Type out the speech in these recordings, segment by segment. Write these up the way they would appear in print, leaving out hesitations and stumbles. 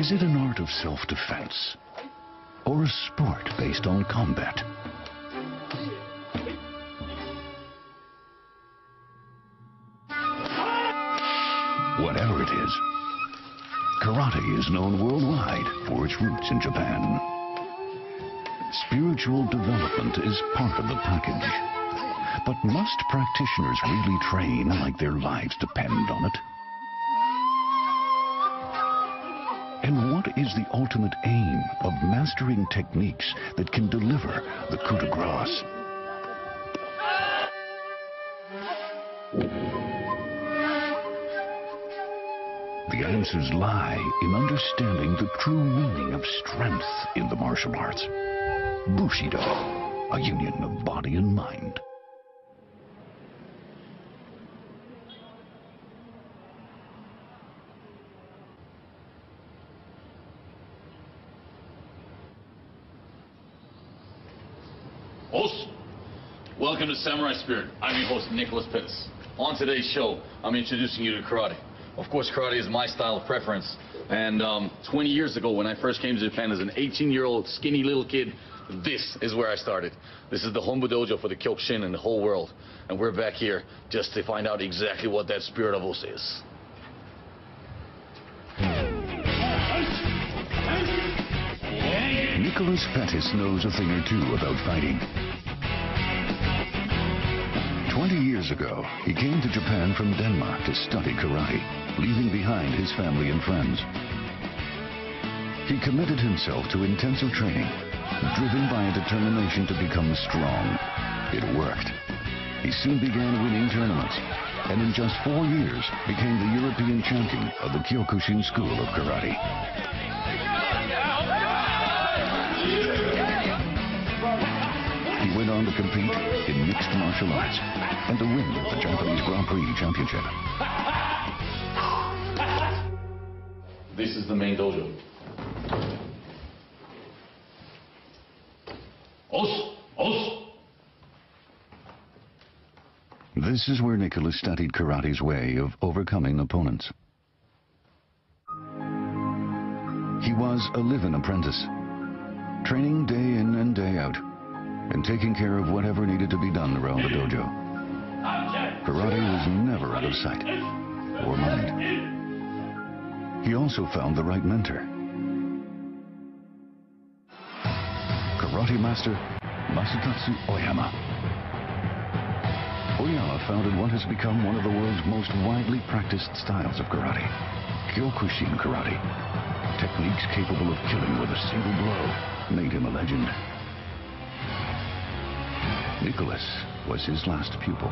Is it an art of self-defense? Or a sport based on combat? Whatever it is, karate is known worldwide for its roots in Japan. Spiritual development is part of the package. But must practitioners really train like their lives depend on it? And what is the ultimate aim of mastering techniques that can deliver the coup de grace? The answers lie in understanding the true meaning of strength in the martial arts. Bushido, a union of body and mind. Host, welcome to Samurai Spirit. I'm your host, Nicholas Pitts. On today's show, I'm introducing you to karate. Of course, karate is my style of preference. And 20 years ago, when I first came to Japan as an 18-year-old skinny little kid, this is where I started. This is the Hombu Dojo for the Kyokushin in the whole world. And we're back here just to find out exactly what that spirit of us is. Nicholas Pettis knows a thing or two about fighting. 20 years ago, he came to Japan from Denmark to study karate, leaving behind his family and friends. He committed himself to intensive training, driven by a determination to become strong. It worked. He soon began winning tournaments, and in just 4 years became the European champion of the Kyokushin school of karate. He went on to compete in mixed martial arts and to win the Japanese Grand Prix championship. This is the main dojo. This is where Nicholas studied karate's way of overcoming opponents. He was a live-in apprentice, training day in and day out, and taking care of whatever needed to be done around the dojo. Karate was never out of sight or mind. He also found the right mentor. Karate master Masatatsu Oyama. Oyama founded what has become one of the world's most widely practiced styles of karate, Kyokushin karate. Techniques capable of killing with a single blow made him a legend. Nicholas was his last pupil.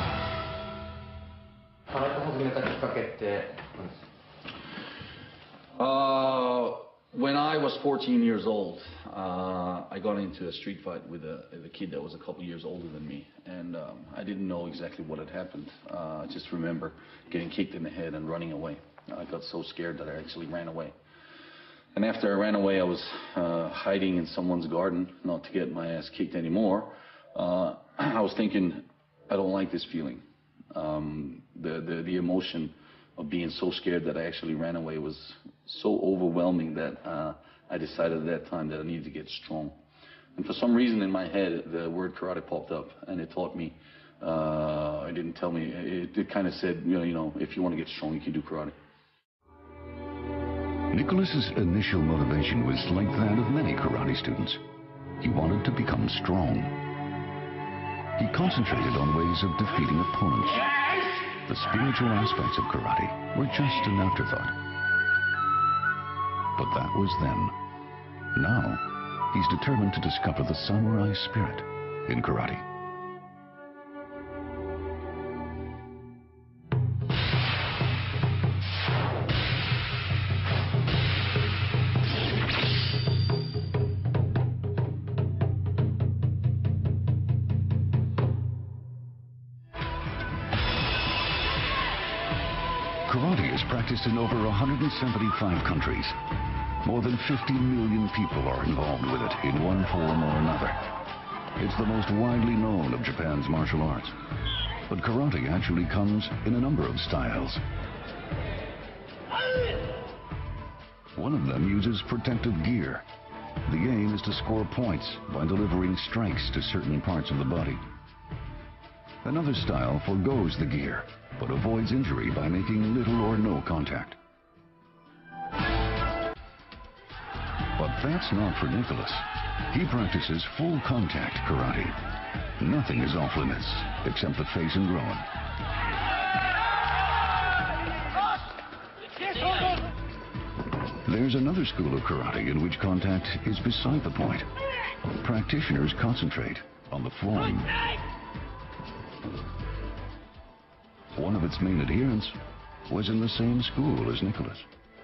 When I was 14 years old, I got into a street fight with a kid that was a couple years older than me, and I didn't know exactly what had happened. I just remember getting kicked in the head and running away. I got so scared that I actually ran away. And after I ran away, I was hiding in someone's garden, not to get my ass kicked anymore. I was thinking, I don't like this feeling. The emotion of being so scared that I actually ran away was so overwhelming that I decided at that time that I needed to get strong. And for some reason in my head, the word karate popped up, and it taught me. It didn't tell me. It kind of said, you know, if you want to get strong, you can do karate. Nicholas's initial motivation was like that of many karate students. He wanted to become strong. He concentrated on ways of defeating opponents. The spiritual aspects of karate were just an afterthought. But that was then. Now, he's determined to discover the samurai spirit in karate. Karate is practiced in over 175 countries. More than 50 million people are involved with it in one form or another. It's the most widely known of Japan's martial arts. But karate actually comes in a number of styles. One of them uses protective gear. The aim is to score points by delivering strikes to certain parts of the body. Another style forgoes the gear, but avoids injury by making little or no contact. But that's not for Nicholas. He practices full contact karate. Nothing is off limits, except the face and groin. There's another school of karate in which contact is beside the point. Practitioners concentrate on the form. One of its main adherents was in the same school as Nicholas.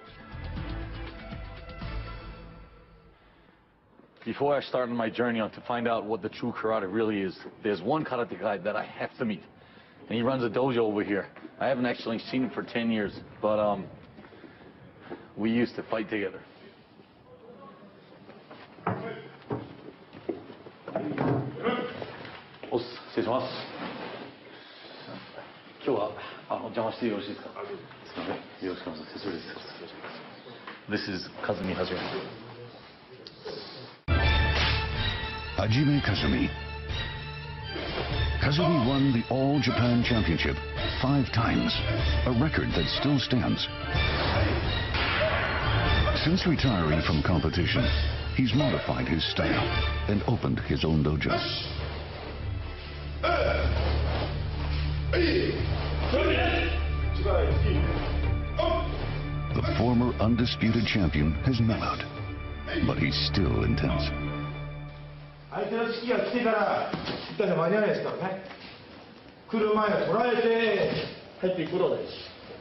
Before I started my journey on to find out what the true karate really is, there's one karate guy that I have to meet. And he runs a dojo over here. I haven't actually seen him for 10 years, but we used to fight together. 失礼します。今日はお邪魔してよろしいですか。すみません。よろしくお願いします。失礼です。This is Kazumi Hajime. Hajime Kazumi. Kazumi won the All Japan Championship 5 times, a record that still stands. Since retiring from competition, he's modified his style and opened his own dojo. The former undisputed champion has mellowed, but he's still intense. 相手の指揮が来てから一体間に合わないですからね。来る前は捉えて入っていくことが大事。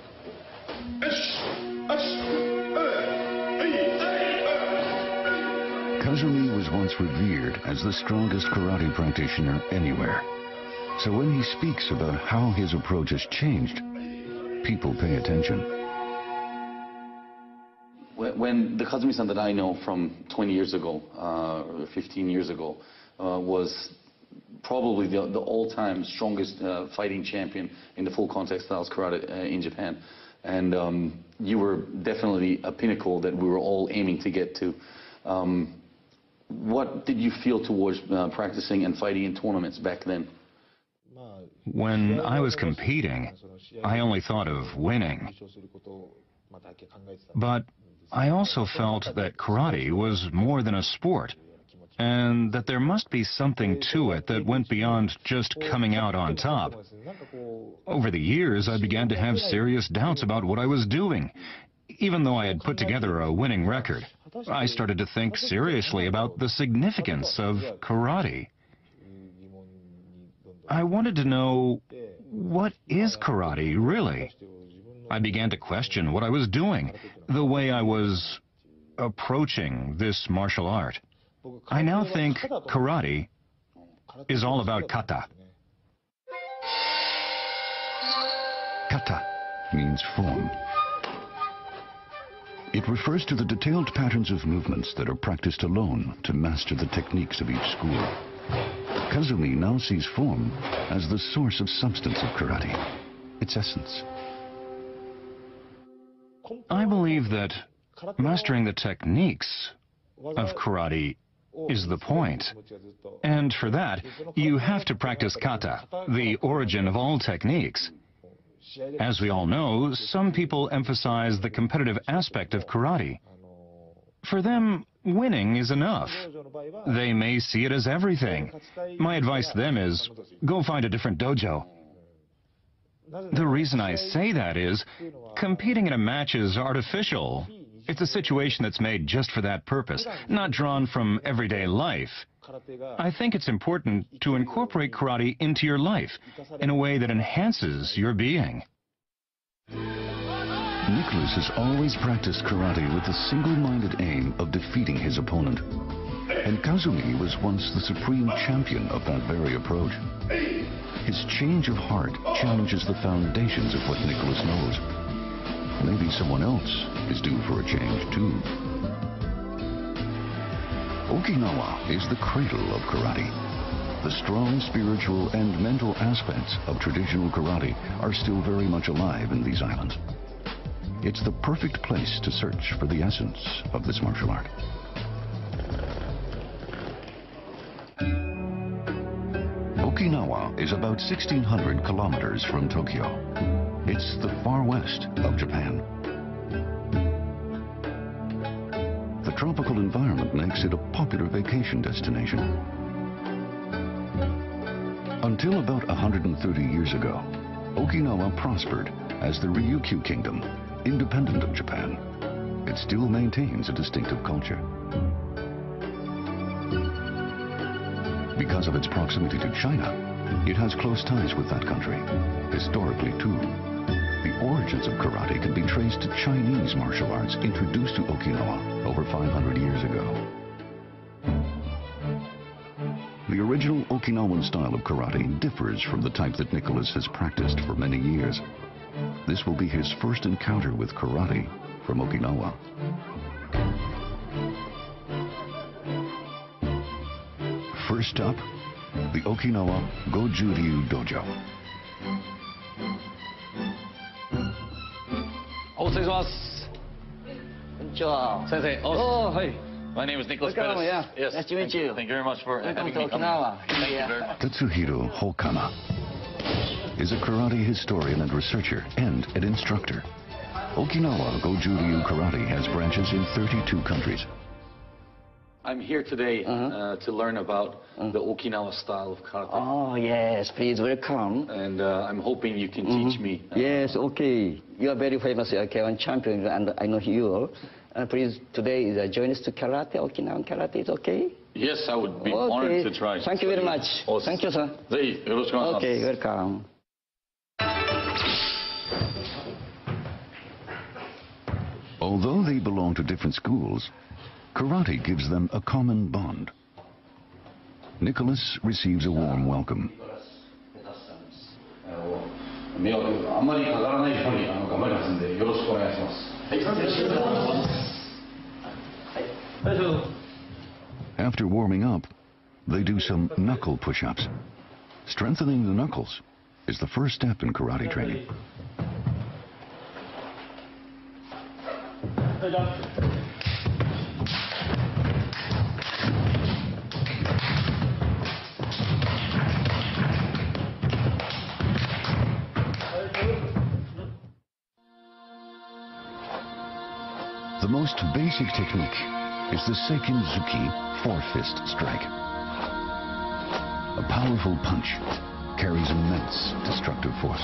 Kazumi was once revered as the strongest karate practitioner anywhere. So when he speaks about how his approach has changed, people pay attention. When the Kazumi-san that I know from 20 years ago, or 15 years ago, was probably the all-time strongest fighting champion in the full contact styles karate in Japan. And you were definitely a pinnacle that we were all aiming to get to. What did you feel towards practicing and fighting in tournaments back then? When I was competing, I only thought of winning. But I also felt that karate was more than a sport, and that there must be something to it that went beyond just coming out on top. Over the years, I began to have serious doubts about what I was doing. Even though I had put together a winning record, I started to think seriously about the significance of karate. I wanted to know, what is karate really? I began to question what I was doing, the way I was approaching this martial art. I now think karate is all about kata. Kata means form. It refers to the detailed patterns of movements that are practiced alone to master the techniques of each school. Kazumi now sees form as the source of substance of karate, its essence. I believe that mastering the techniques of karate is the point. And for that, you have to practice kata, the origin of all techniques. As we all know, some people emphasize the competitive aspect of karate. For them, winning is enough. They may see it as everything. My advice to them is, go find a different dojo. The reason I say that is, competing in a match is artificial. It's a situation that's made just for that purpose, not drawn from everyday life. I think it's important to incorporate karate into your life in a way that enhances your being. Nicholas has always practiced karate with the single-minded aim of defeating his opponent. And Kazumi was once the supreme champion of that very approach. His change of heart challenges the foundations of what Nicholas knows. Maybe someone else is due for a change, too. Okinawa is the cradle of karate. The strong spiritual and mental aspects of traditional karate are still very much alive in these islands. it's the perfect place to search for the essence of this martial art. Okinawa is about 1,600 kilometers from Tokyo. It's the far west of Japan. The tropical environment makes it a popular vacation destination. Until about 130 years ago, Okinawa prospered as the Ryukyu Kingdom, independent of Japan. It still maintains a distinctive culture. Because of its proximity to China, it has close ties with that country, historically too. The origins of karate can be traced to Chinese martial arts introduced to Okinawa over 500 years ago. The original Okinawan style of karate differs from the type that Nicholas has practiced for many years. This will be his first encounter with karate from Okinawa. First up, the Okinawa Goju-ryu Dojo. Sensei, my name is Nicholas Welcome, Pettis. yeah. Yes. Nice to meet you. Thank you very much for Welcome having to me. Okinawa. Thank you very much. Tetsuhiro Hokama is a karate historian and researcher and an instructor. Okinawa Goju-ryu Karate has branches in 32 countries. I'm here today to learn about the Okinawa style of karate. Oh, yes, please welcome. And I'm hoping you can teach me. Yes, okay. You are very famous K1 champion, and I know you. Please, today, join us to karate, Okinawan karate, is okay? Yes, I would be honored to try. Thank you very much. Thank you, sir. Okay, welcome. Although they belong to different schools, karate gives them a common bond. Nicholas receives a warm welcome. After warming up, they do some knuckle push-ups. Strengthening the knuckles is the first step in karate training. The most basic technique is the Seikinzuki four-fist strike. A powerful punch carries immense destructive force.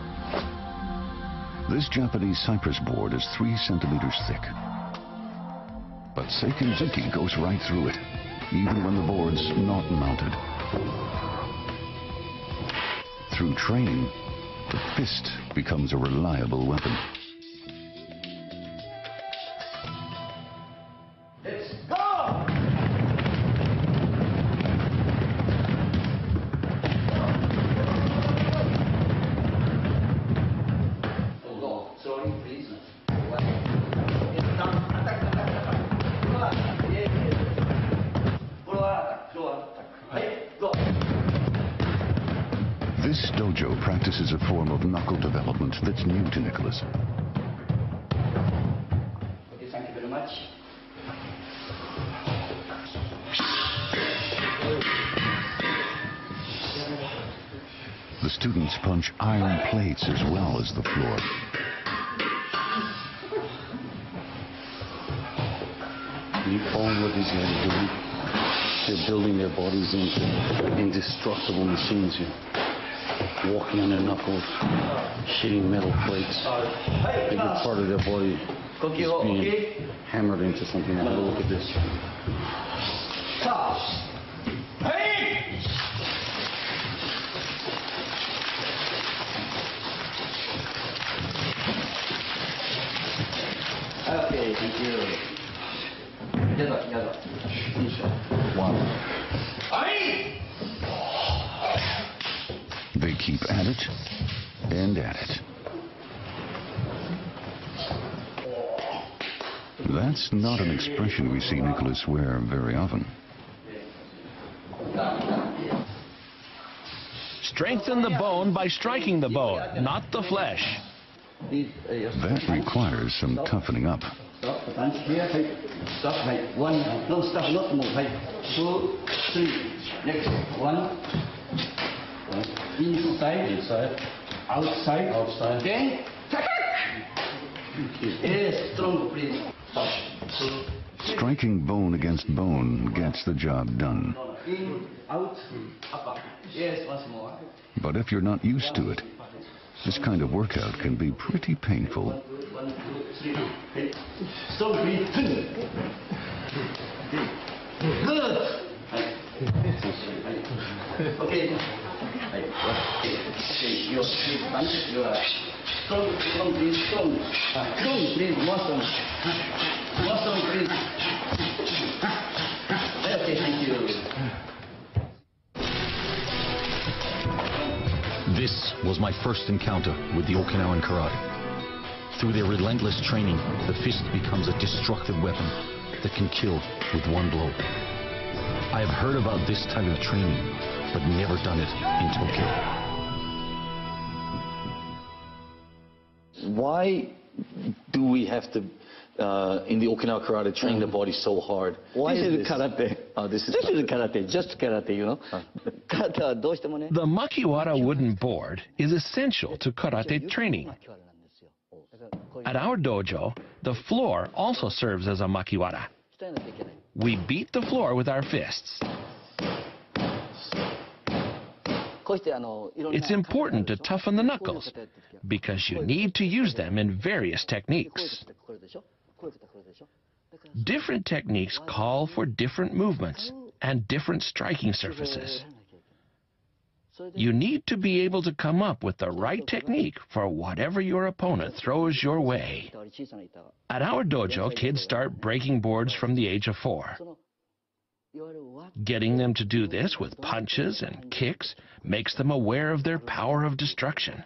This Japanese cypress board is 3 centimeters thick. But Seikinzuki goes right through it, even when the board's not mounted. Through training, the fist becomes a reliable weapon. This dojo practices a form of knuckle development that's new to Nicholas. Okay, thank you very much. The students punch iron plates as well as the floor. You follow what these guys are doing? They're building their bodies into indestructible machines here. Walking on their knuckles, hitting metal plates. Every part of their body is being hammered into something. Have a look at this. Okay, thank you. Wow. They keep at it and at it. That's not an expression we see Nicholas wear very often. Strengthen the bone by striking the bone, not the flesh. That requires some toughening up. Stop, punch here, hey. Stop, hey. One, no, stop, not move, hey. 2, 3, next, 1. Inside, outside, okay? Yes, strong, please. Stop. Striking bone against bone gets the job done. In, out, up. Yes, once more. But if you're not used to it, this kind of workout can be pretty painful. 1, 2, 3. Hey. Strong, please. Good. Okay. Okay, your punch, you are strong, please, strong. Strong, please, more strong. More strong, please. Okay, thank you. This was my first encounter with the Okinawan karate. Through their relentless training, the fist becomes a destructive weapon that can kill with one blow. I have heard about this type of training, but never done it in Tokyo. Why do we have to, in the Okinawa karate, train the body so hard? Why This is is karate. This is karate, just karate, you know. The makiwara wooden board is essential to karate training. At our dojo, the floor also serves as a makiwara. We beat the floor with our fists. It's important to toughen the knuckles because you need to use them in various techniques. Different techniques call for different movements and different striking surfaces. You need to be able to come up with the right technique for whatever your opponent throws your way. At our dojo, kids start breaking boards from the age of 4. Getting them to do this with punches and kicks makes them aware of their power of destruction.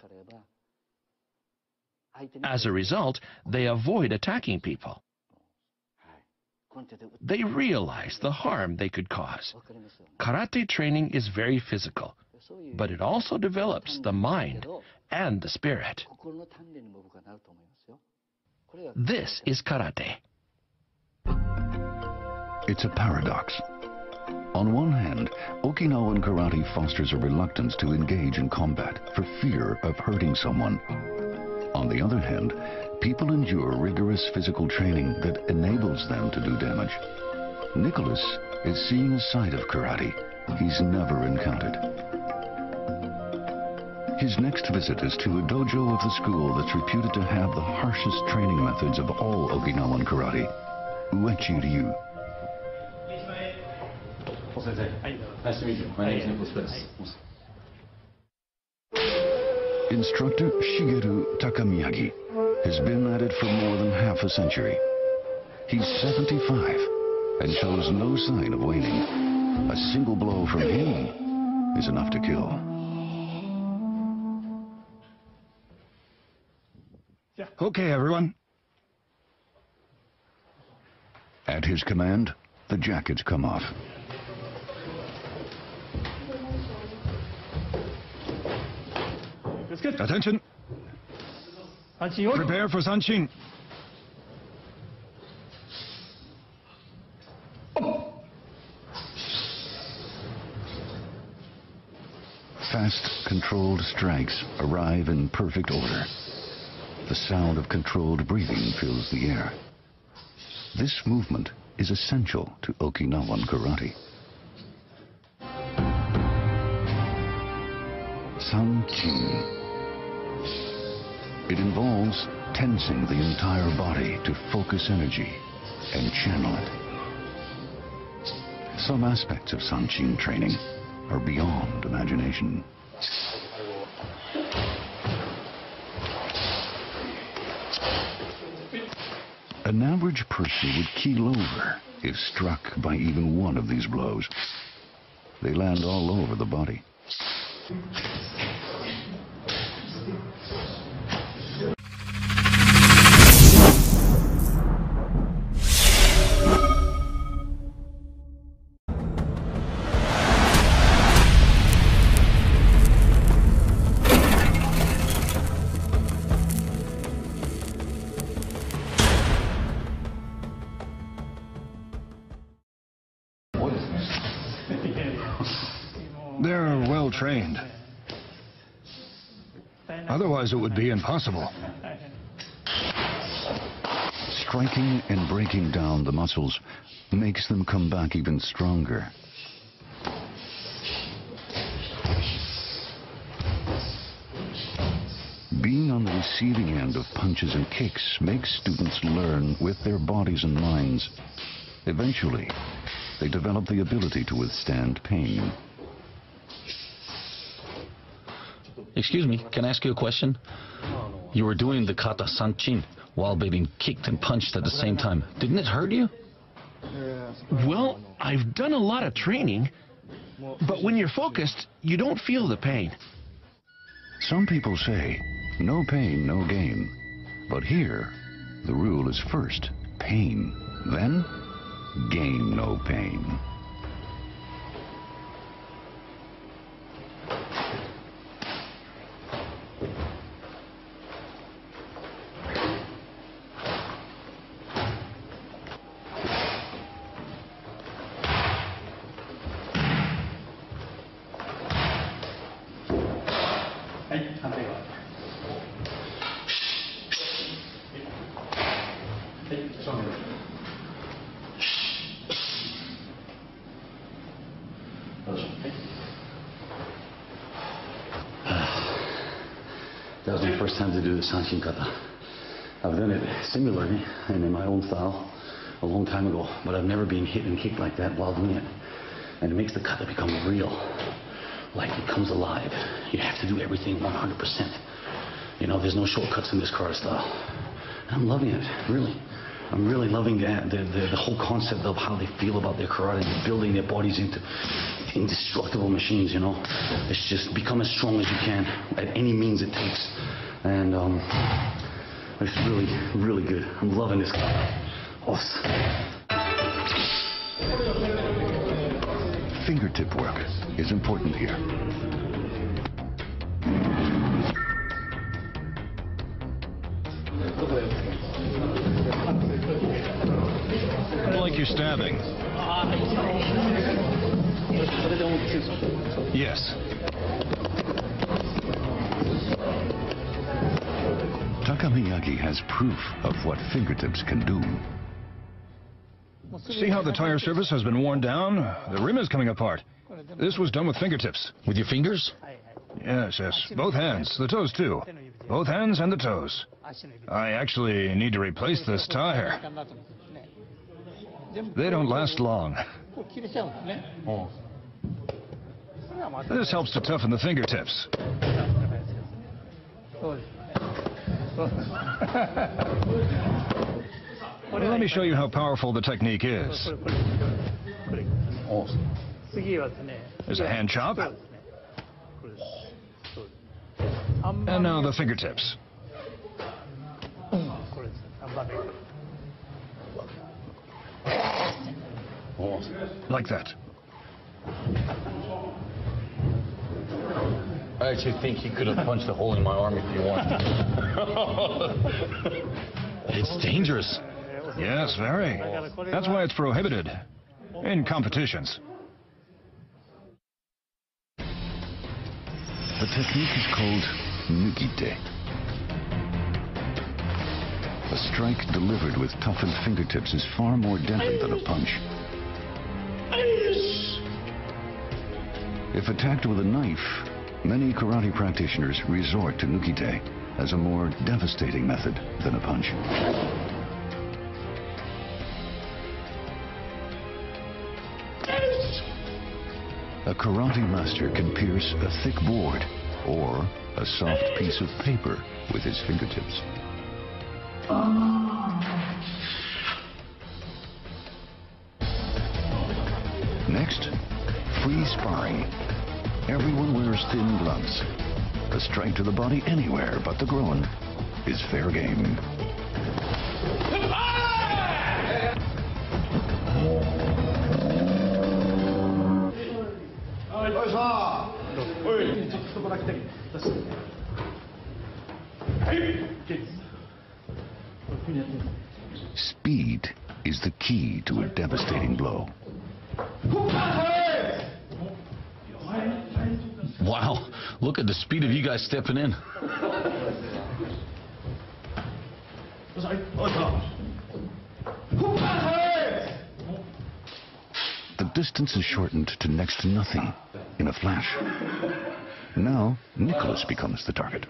As a result, they avoid attacking people. They realize the harm they could cause. Karate training is very physical, but it also develops the mind and the spirit. This is karate. It's a paradox. On one hand, Okinawan karate fosters a reluctance to engage in combat for fear of hurting someone. On the other hand, people endure rigorous physical training that enables them to do damage. Nicholas is seeing a side of karate he's never encountered. His next visit is to a dojo of the school that's reputed to have the harshest training methods of all Okinawan karate, Uechi Ryu. Nice to meet you. My name is Nicholas. Instructor Shigeru Takamiyagi has been at it for more than half a century. He's 75 and shows no sign of waning. A single blow from him is enough to kill. Okay, everyone. At his command, the jackets come off. Attention. Prepare for Sanshin. Fast, controlled strikes arrive in perfect order. The sound of controlled breathing fills the air. This movement is essential to Okinawan karate. Sanchin. It involves tensing the entire body to focus energy and channel it. Some aspects of Sanchin training are beyond imagination. An average person would keel over if struck by even one of these blows. They land all over the body. They're well trained. Otherwise, it would be impossible. Striking and breaking down the muscles makes them come back even stronger. Being on the receiving end of punches and kicks makes students learn with their bodies and minds. Eventually, they develop the ability to withstand pain. Excuse me, can I ask you a question? You were doing the kata sanchin while being kicked and punched at the same time. Didn't it hurt you? Well, I've done a lot of training, but when you're focused, you don't feel the pain. Some people say, no pain, no gain. But here, the rule is first pain, then gain no pain. That was my first time to do the sanchin kata. I've done it similarly and in my own style a long time ago, but I've never been hit and kicked like that while doing it. And it makes the kata become real, like it comes alive. You have to do everything 100%. You know, there's no shortcuts in this karate style. And I'm loving it, really. I'm really loving the whole concept of how they feel about their karate and building their bodies into indestructible machines, you know. It's just become as strong as you can at any means it takes. And it's really, really good. I'm loving this kata. Awesome. Fingertip work is important here. Like you're stabbing. Yes. Takamiyagi has proof of what fingertips can do. See how the tire surface has been worn down? The rim is coming apart. This was done with fingertips. With your fingers? Yes, yes. Both hands. The toes, too. Both hands and the toes. I actually need to replace this tire. They don't last long. This helps to toughen the fingertips. Let me show you how powerful the technique is. There's a hand chop. And now the fingertips. Like that. I actually think he could have punched a hole in my arm if he wanted. It's dangerous. Yes, very. That's why it's prohibited in competitions. The technique is called nukite. A strike delivered with toughened fingertips is far more deadly than a punch. If attacked with a knife, many karate practitioners resort to nukite as a more devastating method than a punch. A karate master can pierce a thick board or a soft piece of paper with his fingertips. Next, free sparring. Everyone wears thin gloves. A strike to the body anywhere but the groin is fair game. Speed is the key to a devastating blow. Wow, look at the speed of you guys stepping in. The distance is shortened to next to nothing in a flash. Now, Nicholas becomes the target.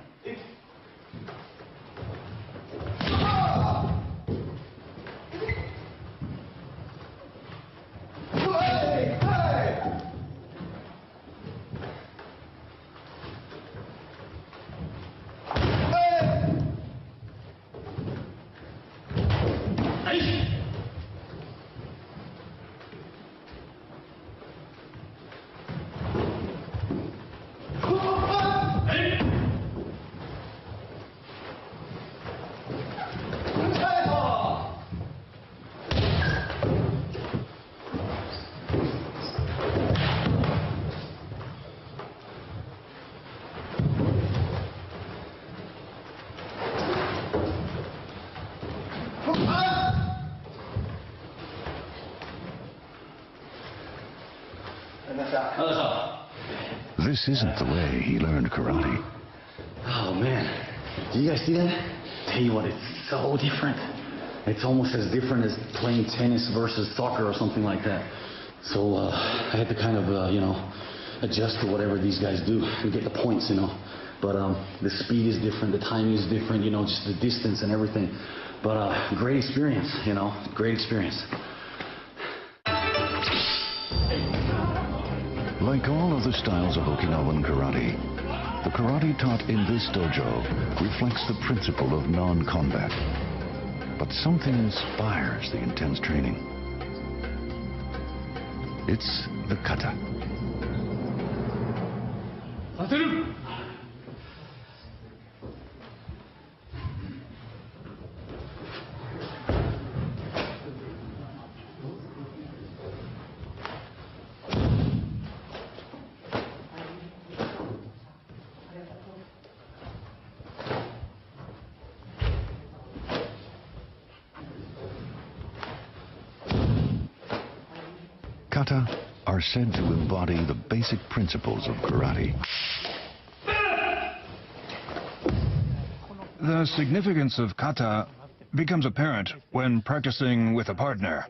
This isn't the way he learned karate. Oh man, do you guys see that? Tell you what, it's so different. It's almost as different as playing tennis versus soccer or something like that. So I had to kind of, adjust to whatever these guys do and get the points, But the speed is different, the timing is different, just the distance and everything. But great experience, great experience. Like all other styles of Okinawan karate, the karate taught in this dojo reflects the principle of non-combat. But something inspires the intense training. It's the kata. Kata are said to embody the basic principles of karate. The significance of kata becomes apparent when practicing with a partner.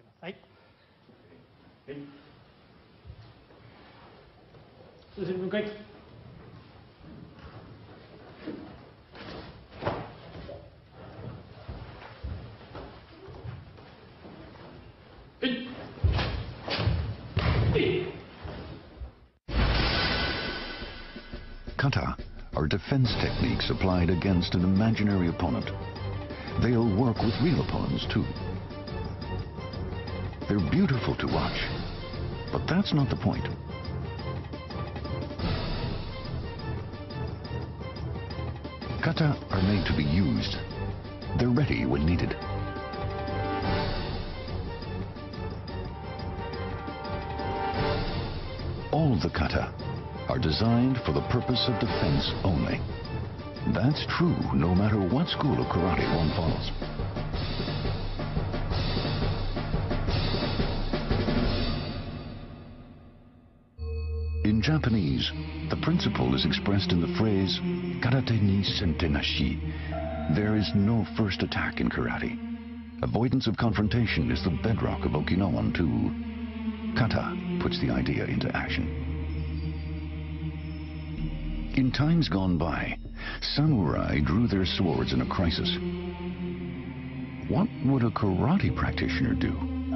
Kata are defense techniques applied against an imaginary opponent. They'll work with real opponents too. They're beautiful to watch, but that's not the point. Kata are made to be used. They're ready when needed. All the kata are designed for the purpose of defense only. That's true no matter what school of karate one follows. In Japanese, the principle is expressed in the phrase karate ni sente nashi. There is no first attack in karate. Avoidance of confrontation is the bedrock of Okinawan too. Kata puts the idea into action. In times gone by, samurai drew their swords in a crisis. What would a karate practitioner do?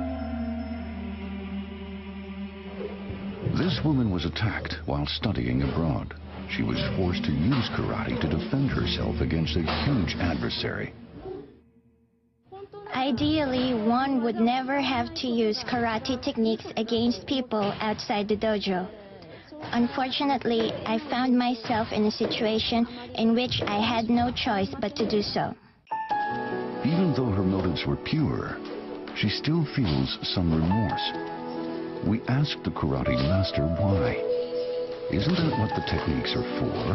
This woman was attacked while studying abroad. She was forced to use karate to defend herself against a huge adversary. Ideally, one would never have to use karate techniques against people outside the dojo. Unfortunately, I found myself in a situation in which I had no choice but to do so. Even though her motives were pure, she still feels some remorse. We asked the karate master why. Isn't that what the techniques are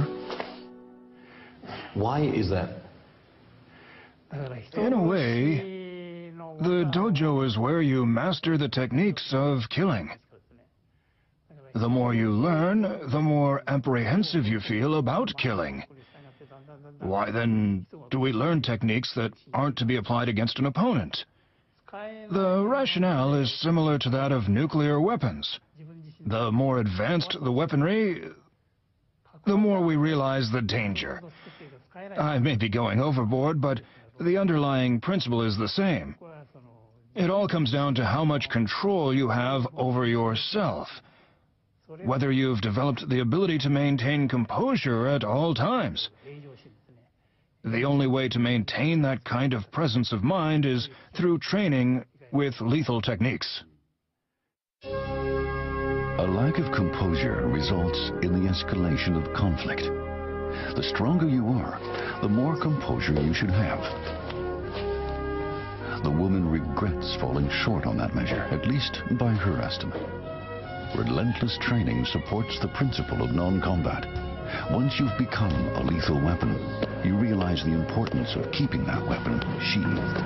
for? Why is that? In a way, the dojo is where you master the techniques of killing. The more you learn, the more apprehensive you feel about killing. Why then do we learn techniques that aren't to be applied against an opponent? The rationale is similar to that of nuclear weapons. The more advanced the weaponry, the more we realize the danger. I may be going overboard, but the underlying principle is the same. It all comes down to how much control you have over yourself. Whether you've developed the ability to maintain composure at all times. The only way to maintain that kind of presence of mind is through training with lethal techniques. A lack of composure results in the escalation of conflict. The stronger you are, the more composure you should have. The woman regrets falling short on that measure, at least by her estimate. Relentless training supports the principle of non-combat. Once you've become a lethal weapon, you realize the importance of keeping that weapon sheathed.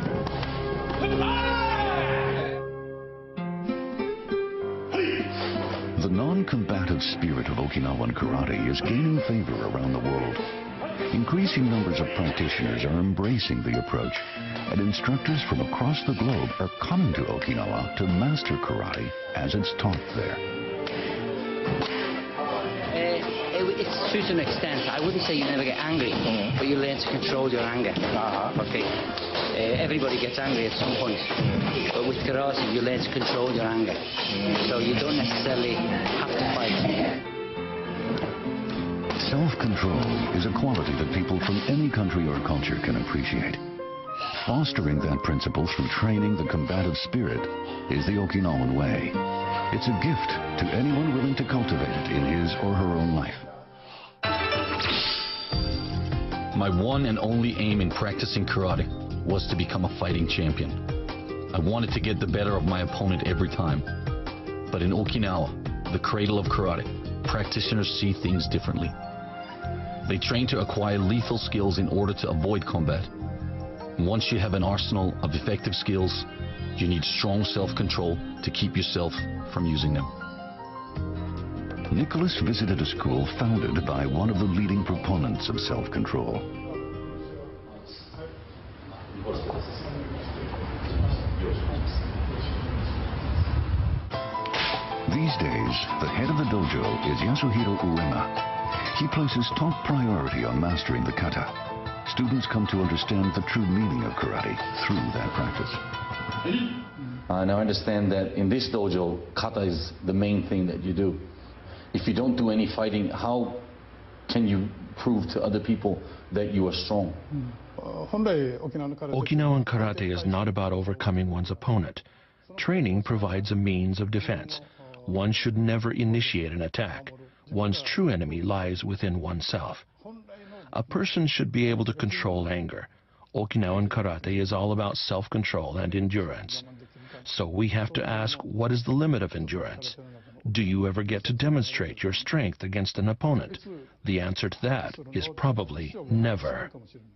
The non-combative spirit of Okinawan karate is gaining favor around the world. Increasing numbers of practitioners are embracing the approach, and instructors from across the globe are coming to Okinawa to master karate as it's taught there. It's to an extent. I wouldn't say you never get angry, but you learn to control your anger. Okay. Everybody gets angry at some point, but with karate you learn to control your anger, so you don't necessarily have to fight. Self-control is a quality that people from any country or culture can appreciate. Fostering that principle through training the combative spirit is the Okinawan way. It's a gift to anyone willing to cultivate it in his or her own life. My one and only aim in practicing karate was to become a fighting champion. I wanted to get the better of my opponent every time. But in Okinawa, the cradle of karate, practitioners see things differently. They train to acquire lethal skills in order to avoid combat. Once you have an arsenal of effective skills, you need strong self-control to keep yourself from using them. Nicholas visited a school founded by one of the leading proponents of self-control. These days, the head of the dojo is Yasuhiro Uema. He places top priority on mastering the kata. Students come to understand the true meaning of karate through that practice. Now I understand that in this dojo, kata is the main thing that you do. If you don't do any fighting, how can you prove to other people that you are strong? Okinawan karate is not about overcoming one's opponent. Training provides a means of defense. One should never initiate an attack. One's true enemy lies within oneself. A person should be able to control anger. Okinawan karate is all about self-control and endurance. So we have to ask, what is the limit of endurance? Do you ever get to demonstrate your strength against an opponent? The answer to that is probably never.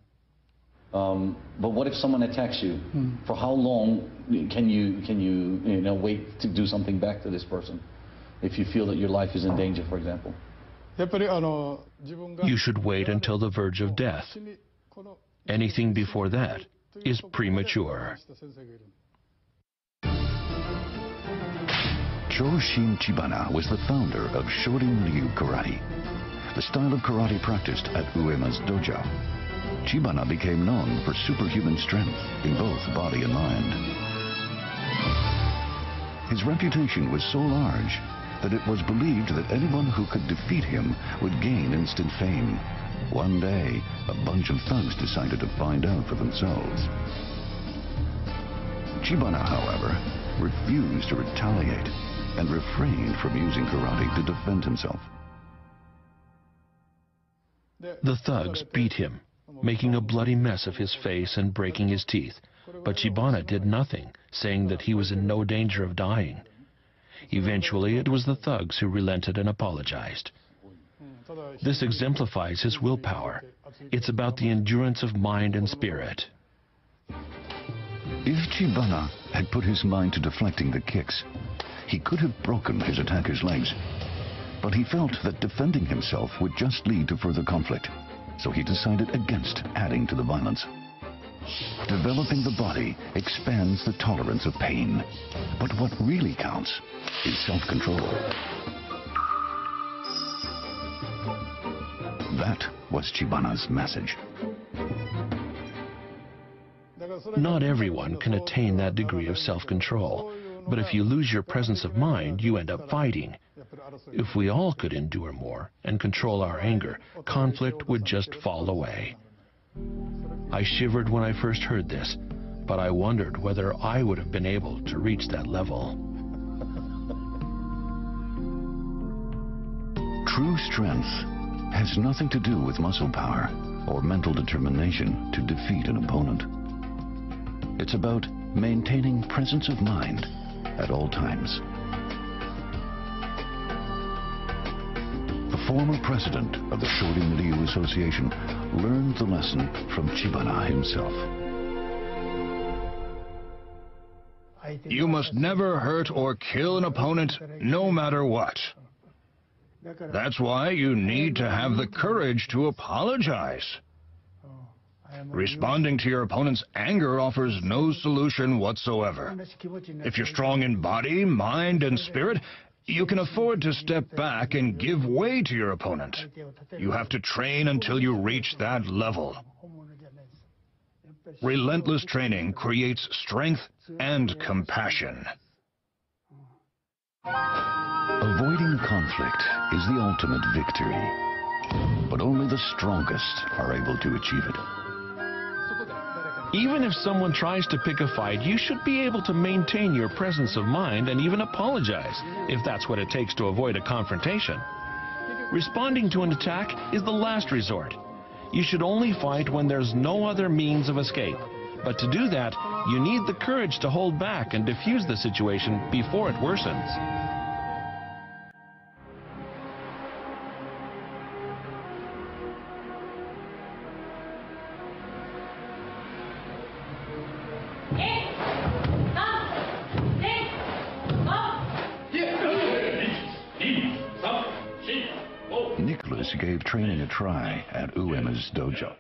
But what if someone attacks you? For how long can you wait to do something back to this person? If you feel that your life is in danger, for example. You should wait until the verge of death. Anything before that is premature. Choshin Chibana was the founder of Shorin Ryu Karate, the style of karate practiced at Uema's dojo. Chibana became known for superhuman strength in both body and mind. His reputation was so large that it was believed that anyone who could defeat him would gain instant fame. One day, a bunch of thugs decided to find out for themselves. Chibana, however, refused to retaliate and refrained from using karate to defend himself. The thugs beat him, making a bloody mess of his face and breaking his teeth. But Chibana did nothing, saying that he was in no danger of dying. Eventually, it was the thugs who relented and apologized. This exemplifies his willpower. It's about the endurance of mind and spirit. If Chibana had put his mind to deflecting the kicks, he could have broken his attacker's legs. But he felt that defending himself would just lead to further conflict, so he decided against adding to the violence. Developing the body expands the tolerance of pain, but what really counts is self-control. That was Chibana's message. Not everyone can attain that degree of self-control, but if you lose your presence of mind, you end up fighting. If we all could endure more and control our anger, conflict would just fall away. I shivered when I first heard this, but I wondered whether I would have been able to reach that level. True strength has nothing to do with muscle power or mental determination to defeat an opponent. It's about maintaining presence of mind at all times. The former president of the Shorin Ryu Association learned the lesson from Chibana himself. You must never hurt or kill an opponent, no matter what. That's why you need to have the courage to apologize. Responding to your opponent's anger offers no solution whatsoever. If you're strong in body, mind, and spirit, you can afford to step back and give way to your opponent. You have to train until you reach that level. Relentless training creates strength and compassion. Avoiding conflict is the ultimate victory, but only the strongest are able to achieve it. Even if someone tries to pick a fight, you should be able to maintain your presence of mind and even apologize, if that's what it takes to avoid a confrontation. Responding to an attack is the last resort. You should only fight when there's no other means of escape. But to do that, you need the courage to hold back and defuse the situation before it worsens. Nicholas gave training a try at Uema's dojo.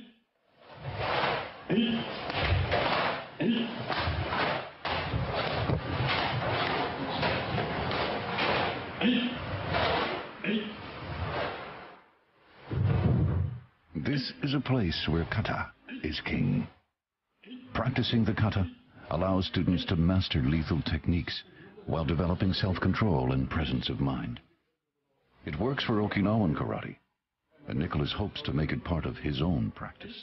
This is a place where kata is king. Practicing the kata allows students to master lethal techniques while developing self-control and presence of mind. It works for Okinawan karate, and Nicholas hopes to make it part of his own practice.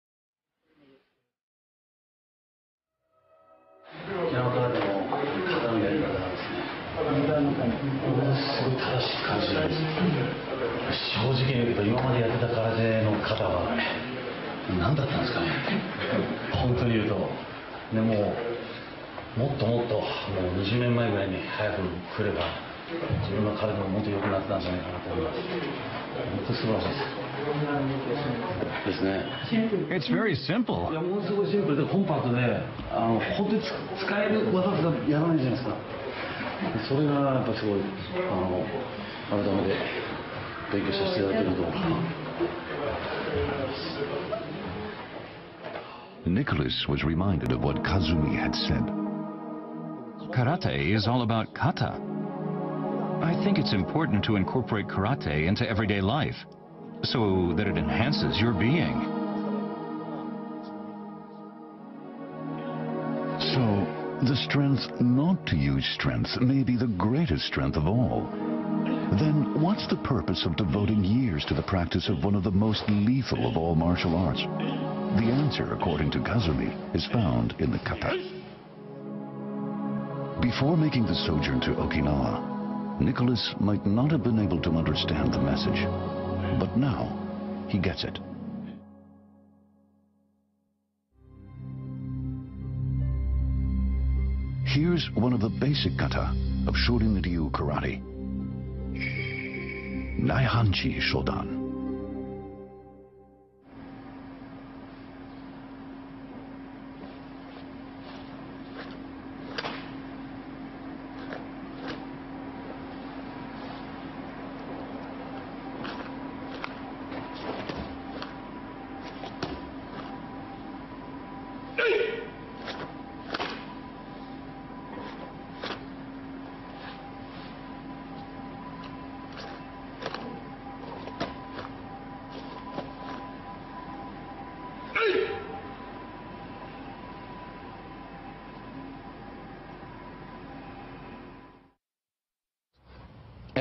It's very simple. Nicholas was reminded of what Kazumi had said. Karate is all about kata. I think it's important to incorporate karate into everyday life, so that it enhances your being. So, the strength not to use strength may be the greatest strength of all. Then what's the purpose of devoting years to the practice of one of the most lethal of all martial arts? The answer, according to Kazumi, is found in the kata. Before making the sojourn to Okinawa, Nicholas might not have been able to understand the message, but now he gets it. Here's one of the basic kata of Shorin Ryu karate. Naihanchi Shodan.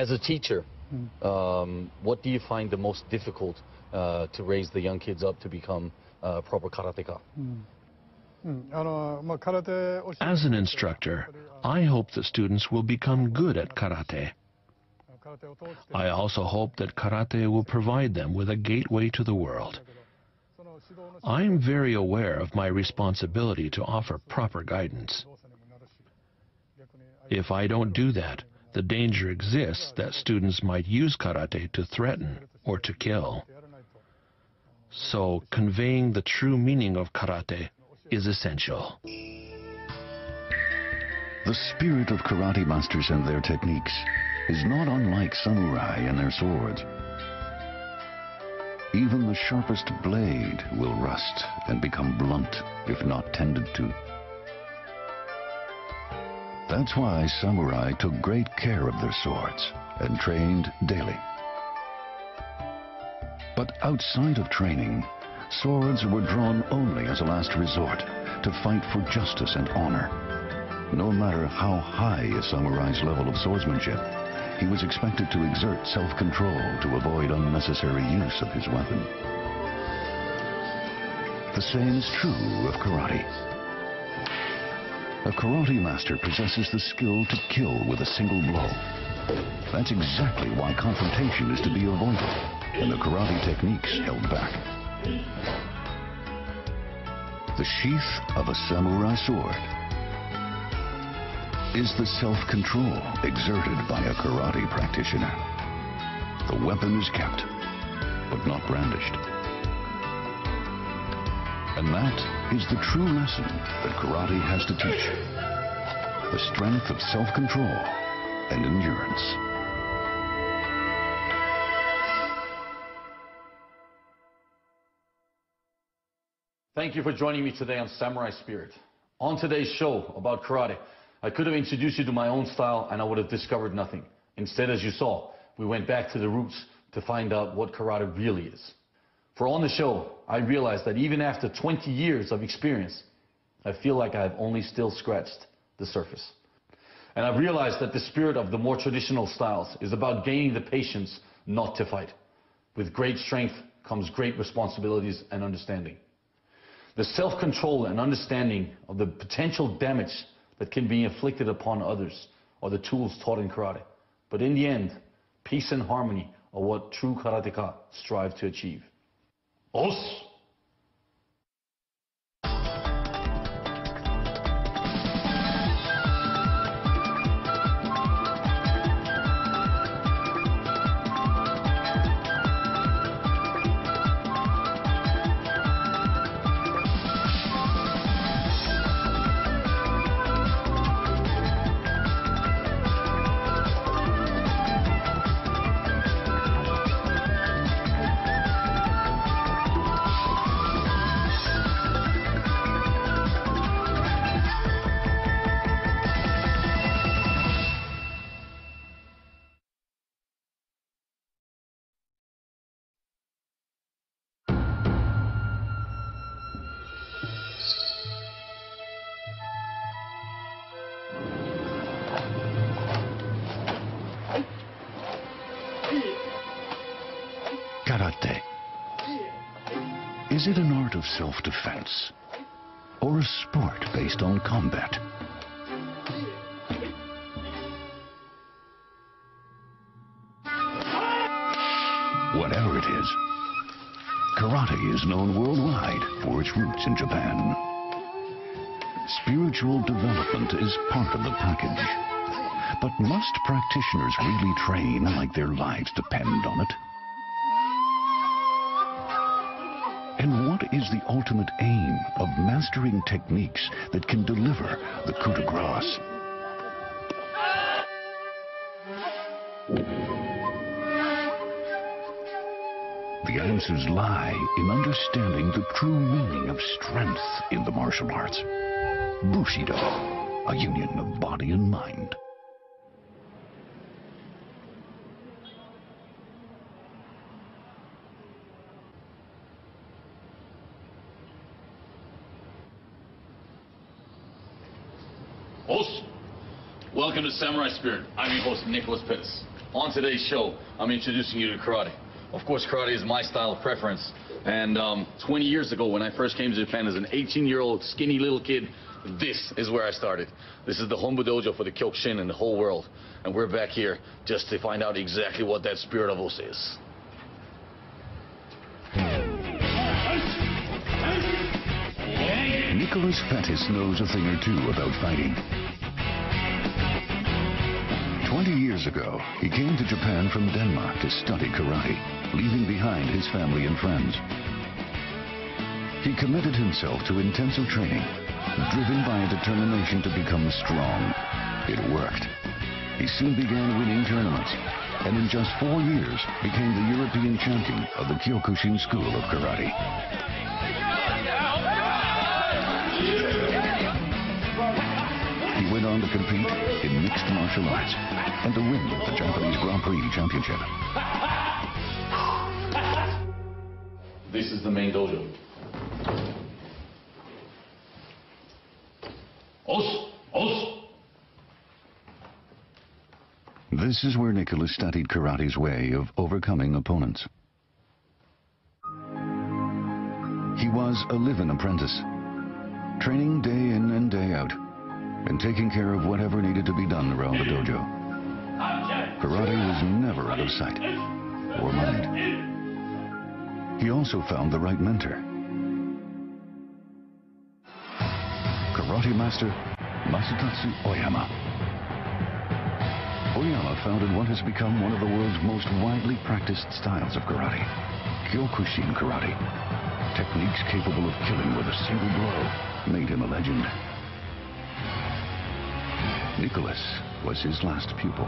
As a teacher, what do you find the most difficult to raise the young kids up to become proper karateka? As an instructor, I hope the students will become good at karate. I also hope that karate will provide them with a gateway to the world. I'm very aware of my responsibility to offer proper guidance. If I don't do that, the danger exists that students might use karate to threaten or to kill. So conveying the true meaning of karate is essential. The spirit of karate masters and their techniques is not unlike samurai and their swords. Even the sharpest blade will rust and become blunt if not tended to. That's why samurai took great care of their swords and trained daily. But outside of training, swords were drawn only as a last resort to fight for justice and honor. No matter how high a samurai's level of swordsmanship, he was expected to exert self-control to avoid unnecessary use of his weapon. The same is true of karate. A karate master possesses the skill to kill with a single blow. That's exactly why confrontation is to be avoided and the karate techniques held back. The sheath of a samurai sword is the self-control exerted by a karate practitioner. The weapon is kept, but not brandished. And that is the true lesson that karate has to teach. The strength of self-control and endurance. Thank you for joining me today on Samurai Spirit. On today's show about karate, I could have introduced you to my own style and I would have discovered nothing. Instead, as you saw, we went back to the roots to find out what karate really is. For on the show, I realized that even after 20 years of experience, I feel like I've only still scratched the surface. And I've realized that the spirit of the more traditional styles is about gaining the patience not to fight. With great strength comes great responsibilities and understanding. The self-control and understanding of the potential damage that can be inflicted upon others are the tools taught in karate. But in the end, peace and harmony are what true karateka strive to achieve. Os! Karate. Is it an art of self-defense or a sport based on combat? Whatever it is, karate is known worldwide for its roots in Japan. Spiritual development is part of the package. But must practitioners really train like their lives depend on it? And what is the ultimate aim of mastering techniques that can deliver the coup de grace? The answers lie in understanding the true meaning of strength in the martial arts. Bushido, a union of body and mind. Host, welcome to Samurai Spirit. I'm your host, Nicholas Pittis. On today's show, I'm introducing you to karate. Of course, karate is my style of preference. And 20 years ago, when I first came to Japan as an 18-year-old skinny little kid, this is where I started. This is the Hombu Dojo for the Kyokushin in the whole world. And we're back here just to find out exactly what that spirit of us is. Nicholas Pettis knows a thing or two about fighting. 20 years ago, he came to Japan from Denmark to study karate, leaving behind his family and friends. He committed himself to intensive training, driven by a determination to become strong. It worked. He soon began winning tournaments, and in just 4 years became the European champion of the Kyokushin School of Karate. He went on to compete in mixed martial arts and to win the Japanese Grand Prix Championship. This is the main dojo. Os! Os! This is where Nicholas studied karate's way of overcoming opponents. He was a live-in apprentice, training day in and day out, and taking care of whatever needed to be done around the dojo. Karate was never out of sight or mind. He also found the right mentor. Karate master Masatatsu Oyama. Oyama founded what has become one of the world's most widely practiced styles of karate, Kyokushin karate. Techniques capable of killing with a single blow made him a legend. Nicholas was his last pupil.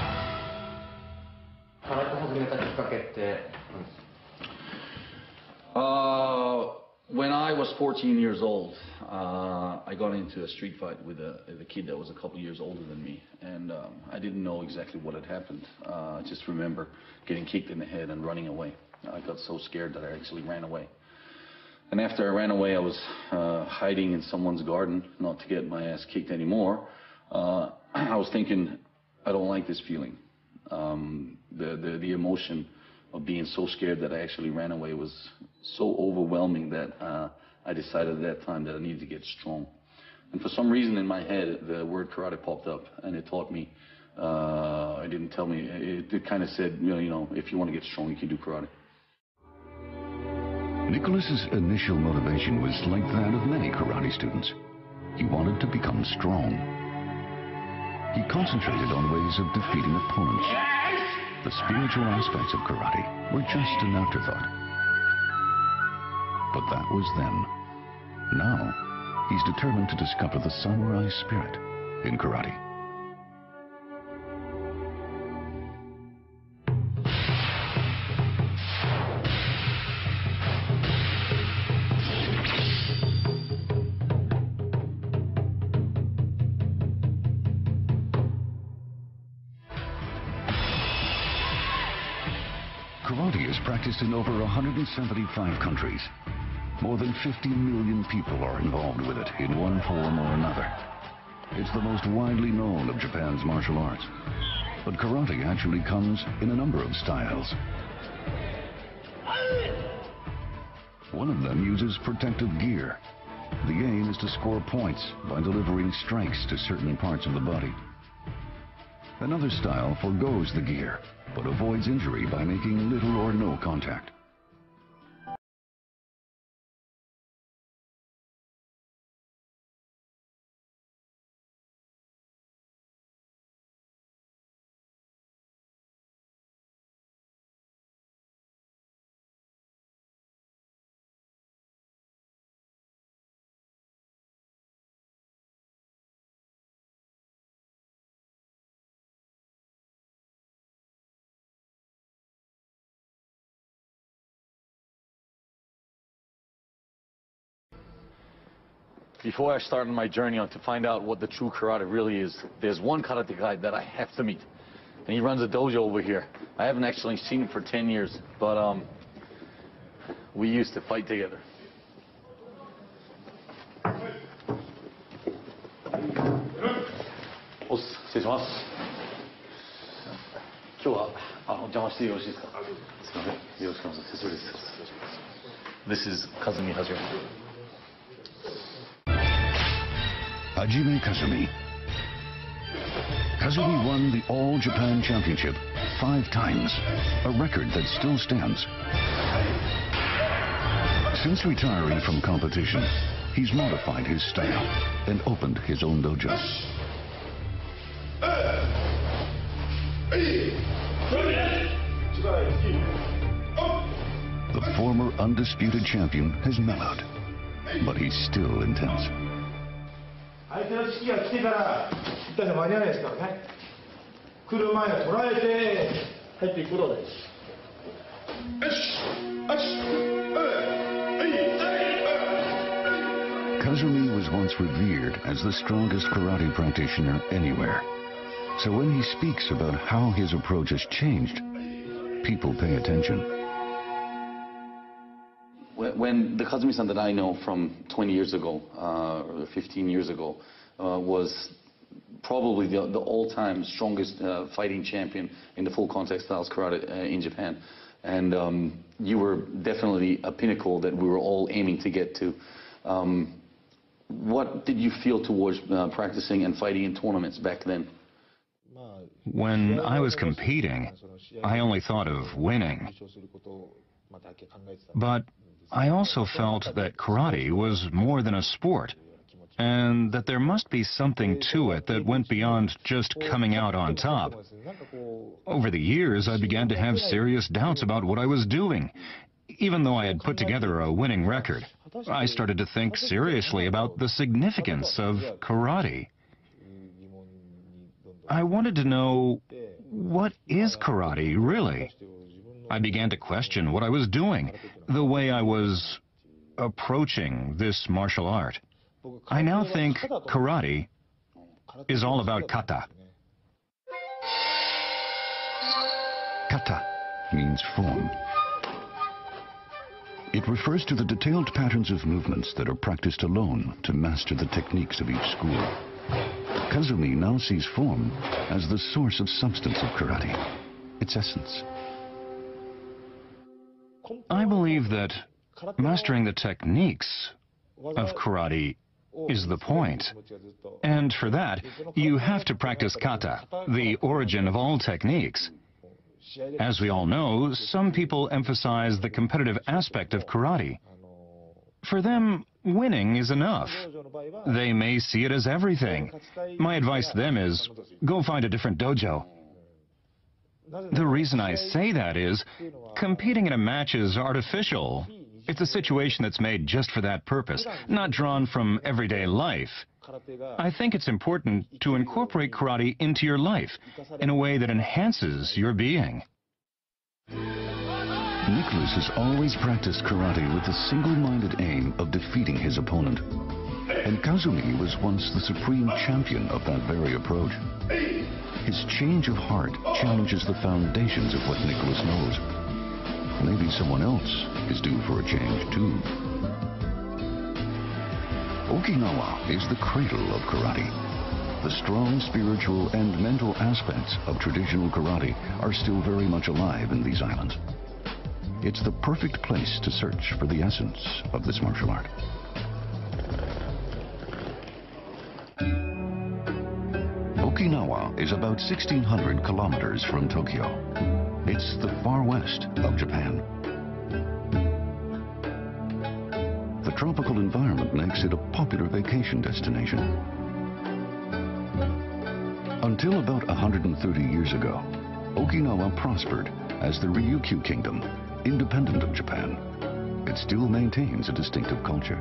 When I was 14 years old, I got into a street fight with a kid that was a couple years older than me, and I didn't know exactly what had happened. I just remember getting kicked in the head and running away. I got so scared that I actually ran away. And after I ran away, I was hiding in someone's garden, not to get my ass kicked anymore. I was thinking, I don't like this feeling. The emotion of being so scared that I actually ran away was so overwhelming that I decided at that time that I needed to get strong. And for some reason in my head, the word karate popped up, and it taught me, it didn't tell me, it kind of said, you know, if you want to get strong, you can do karate. Nicholas's initial motivation was like that of many karate students. He wanted to become strong. He concentrated on ways of defeating opponents. The spiritual aspects of karate were just an afterthought. But that was then. Now, he's determined to discover the samurai spirit in karate. Karate is practiced in over 175 countries. More than 50 million people are involved with it in one form or another. It's the most widely known of Japan's martial arts. But karate actually comes in a number of styles. One of them uses protective gear. The aim is to score points by delivering strikes to certain parts of the body. Another style forgoes the gear, but avoids injury by making little or no contact. Before I start on my journey on to find out what the true karate really is, there's one karate guy that I have to meet. And he runs a dojo over here. I haven't actually seen him for 10 years, but we used to fight together. 今日はお邪魔してよろしいですか。すみません。よろしくお願いします。久しぶりです。This is Kazumi Hajime. Hajime Kazumi. Kazumi won the All Japan Championship 5 times, a record that still stands. Since retiring from competition, he's modified his style and opened his own dojo. The former undisputed champion has mellowed, but he's still intense. 相手の指揮が来てから一体間に合わないですからね。来る前を捉えて入っていくことが大事。 Kazumi was once revered as the strongest karate practitioner anywhere. So when he speaks about how his approach has changed, people pay attention. When the Kazumi-san that I know from 20 years ago, or 15 years ago, was probably the all-time strongest fighting champion in the full contact styles karate in Japan. And you were definitely a pinnacle that we were all aiming to get to. What did you feel towards practicing and fighting in tournaments back then? When I was competing, I only thought of winning. But I also felt that karate was more than a sport, and that there must be something to it that went beyond just coming out on top. Over the years, I began to have serious doubts about what I was doing. Even though I had put together a winning record, I started to think seriously about the significance of karate. I wanted to know, what is karate really? I began to question what I was doing, the way I was approaching this martial art. I now think karate is all about kata. Kata means form. It refers to the detailed patterns of movements that are practiced alone to master the techniques of each school. Kazumi now sees form as the source of substance of karate, its essence. I believe that mastering the techniques of karate is the point. And for that, you have to practice kata, the origin of all techniques. As we all know, some people emphasize the competitive aspect of karate. For them, winning is enough. They may see it as everything. My advice to them is, go find a different dojo. The reason I say that is, competing in a match is artificial. It's a situation that's made just for that purpose, not drawn from everyday life. I think it's important to incorporate karate into your life in a way that enhances your being. Nicholas has always practiced karate with the single-minded aim of defeating his opponent. And Kazumi was once the supreme champion of that very approach. His change of heart challenges the foundations of what Nicholas knows. Maybe someone else is due for a change, too. Okinawa is the cradle of karate. The strong spiritual and mental aspects of traditional karate are still very much alive in these islands. It's the perfect place to search for the essence of this martial art. Okinawa is about 1,600 kilometers from Tokyo. It's the far west of Japan. The tropical environment makes it a popular vacation destination. Until about 130 years ago, Okinawa prospered as the Ryukyu Kingdom, independent of Japan. It still maintains a distinctive culture.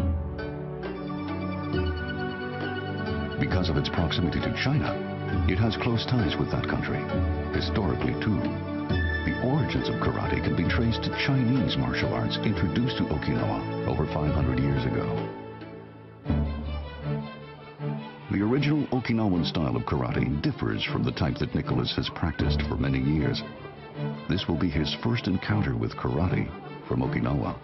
Because of its proximity to China, it has close ties with that country, historically too. The origins of karate can be traced to Chinese martial arts introduced to Okinawa over 500 years ago. The original Okinawan style of karate differs from the type that Nicholas has practiced for many years. This will be his first encounter with karate from Okinawa.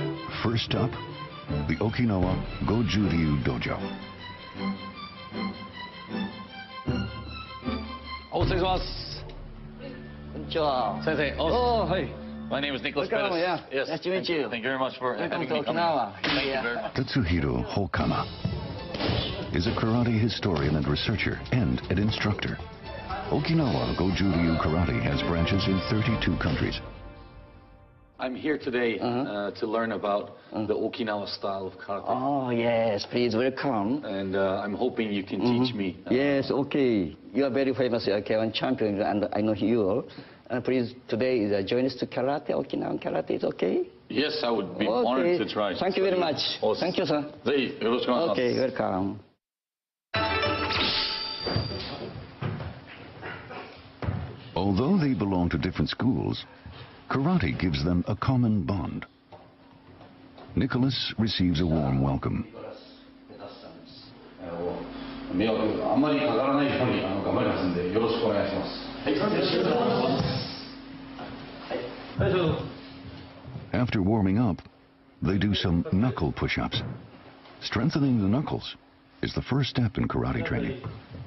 First up, the Okinawa Goju-ryu Dojo. My name is Nicholas Pettis. Yes. Nice to meet you. Thank you very much for having me come. Thank you very much. Tatsuhiro Hokama is a karate historian and researcher and an instructor. Okinawa Goju-ryu Karate has branches in 32 countries. I'm here today to learn about the Okinawa style of karate. Oh, yes, please welcome. And I'm hoping you can teach me. Yes, okay. You are very famous K1 champion, and I know you. Please, today join us to karate, Okinawan karate, is okay? Yes, I would be honored to try. Thank you very much. Thank you, sir. Okay, welcome. Although they belong to different schools, karate gives them a common bond. Nicholas receives a warm welcome. After warming up, they do some knuckle push-ups. Strengthening the knuckles is the first step in karate training.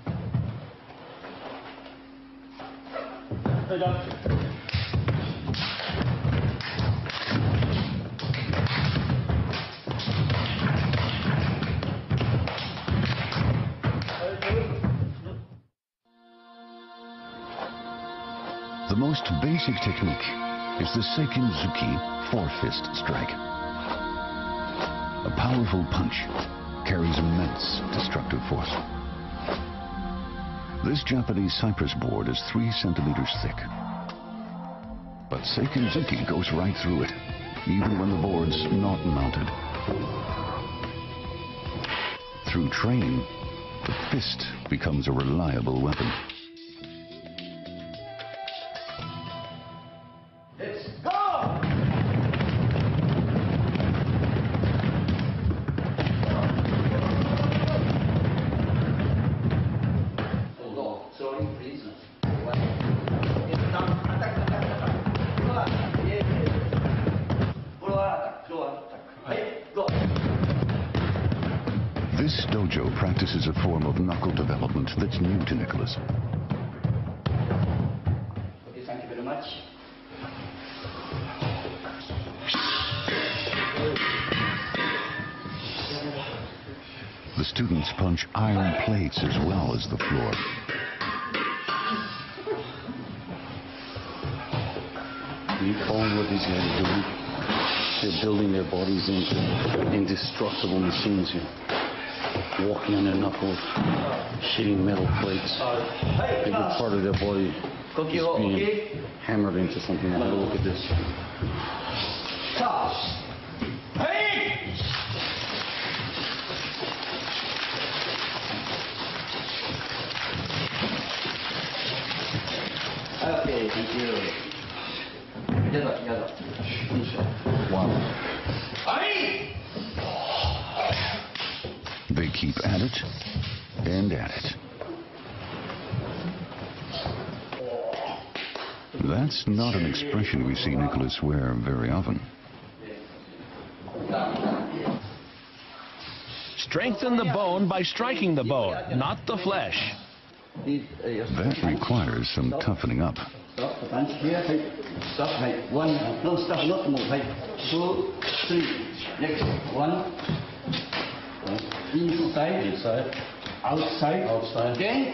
The most basic technique is the Seikinzuki four-fist strike. A powerful punch carries immense destructive force. This Japanese cypress board is 3 centimeters thick. But Seikinzuki goes right through it, even when the board's not mounted. Through training, the fist becomes a reliable weapon. This dojo practices a form of knuckle development that's new to Nicholas. Okay, thank you very much. The students punch iron plates as well as the floor. You follow what these guys are doing? They're building their bodies into indestructible machines here. Walking on their knuckles, hitting metal plates. Every part of their body is being hammered into something. Have a look at this. Okay, thank you. Wow. They keep at it and at it. That's not an expression we see Nicholas wear very often. Strengthen the bone by striking the bone, not the flesh. That requires some toughening up. Stop the punch here. Stop. 1. No, stop. Not move. 2, 3. Next. 1. Inside. Outside. Again.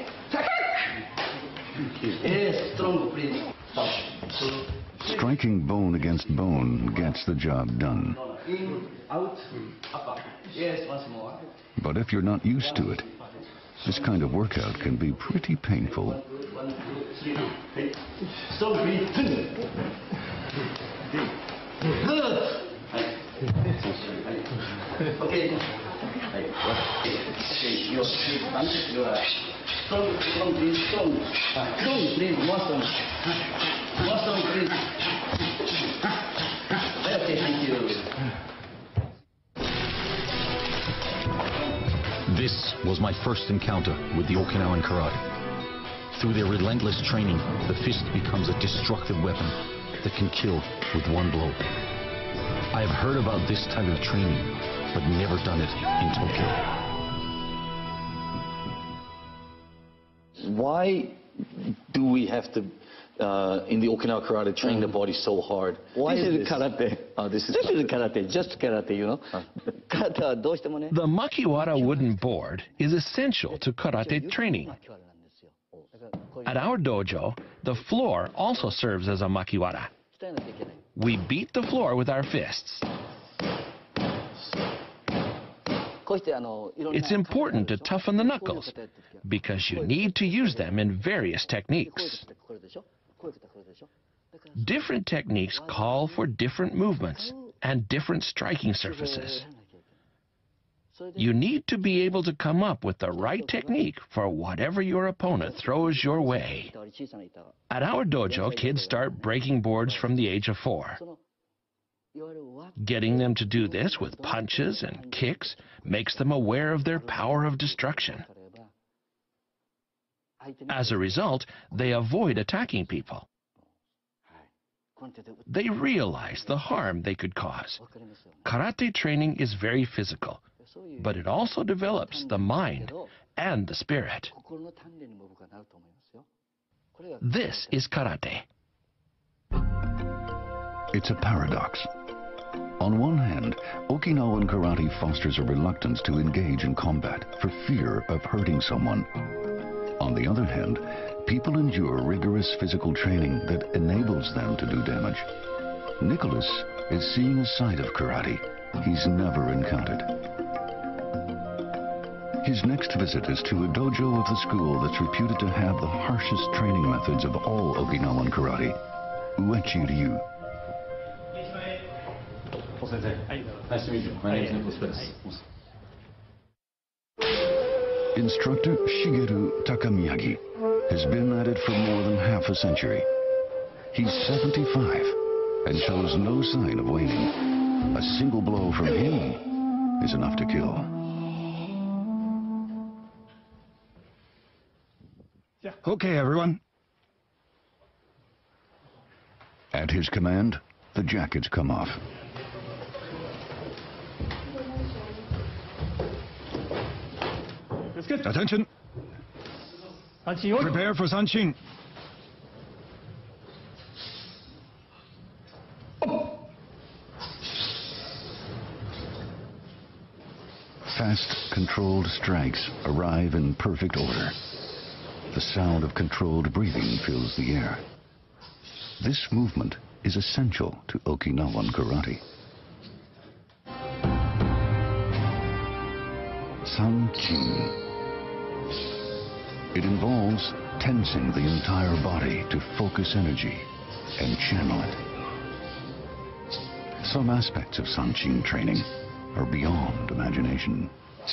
Yes, strong, please. Stop. Striking bone against bone gets the job done. In, out, up. Yes, once more. But if you're not used to it, this kind of workout can be pretty painful. 1, 2, 3. Strong, please. Good. Okay. Your punch, your strong, please, strong. Strong, please, more strong. More strong, please. Okay, thank you. This was my first encounter with the Okinawan karate. Through their relentless training, the fist becomes a destructive weapon that can kill with one blow. I have heard about this type of training, but never done it in Tokyo. Why do we have to, in the Okinawa karate, train the body so hard? Why is it karate? This is karate, just karate, you know. Karate, どうしてもね。 The makiwara wooden board is essential to karate training. At our dojo, the floor also serves as a makiwara. We beat the floor with our fists. It's important to toughen the knuckles because you need to use them in various techniques. Different techniques call for different movements and different striking surfaces. You need to be able to come up with the right technique for whatever your opponent throws your way. At our dojo, kids start breaking boards from the age of 4. Getting them to do this with punches and kicks makes them aware of their power of destruction. As a result, they avoid attacking people. They realize the harm they could cause. Karate training is very physical, but it also develops the mind and the spirit. This is karate. It's a paradox. On one hand, Okinawan karate fosters a reluctance to engage in combat for fear of hurting someone. On the other hand, people endure rigorous physical training that enables them to do damage. Nicholas is seeing a side of karate he's never encountered. His next visit is to a dojo of the school that's reputed to have the harshest training methods of all Okinawan karate, Uechi Ryu. Nice to meet you. My name is Nicholas. Instructor Shigeru Takamiyagi has been at it for more than half a century. He's 75 and shows no sign of waning. A single blow from him is enough to kill. Okay, everyone. At his command, the jackets come off. Attention. Prepare for Sanshin. Fast, controlled strikes arrive in perfect order. The sound of controlled breathing fills the air. This movement is essential to Okinawan karate. Sanchin. It involves tensing the entire body to focus energy and channel it. Some aspects of Sanchin training are beyond imagination.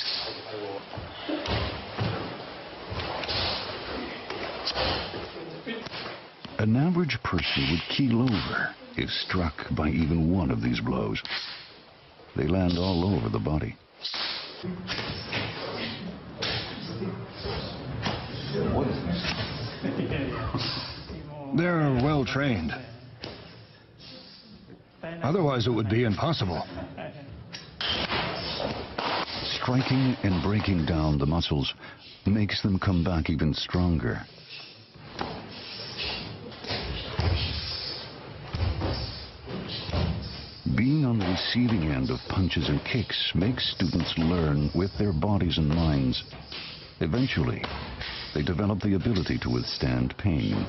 An average person would keel over if struck by even one of these blows. They land all over the body. They're well trained. Otherwise, it would be impossible. Striking and breaking down the muscles makes them come back even stronger. Being on the receiving end of punches and kicks makes students learn with their bodies and minds. Eventually, they develop the ability to withstand pain.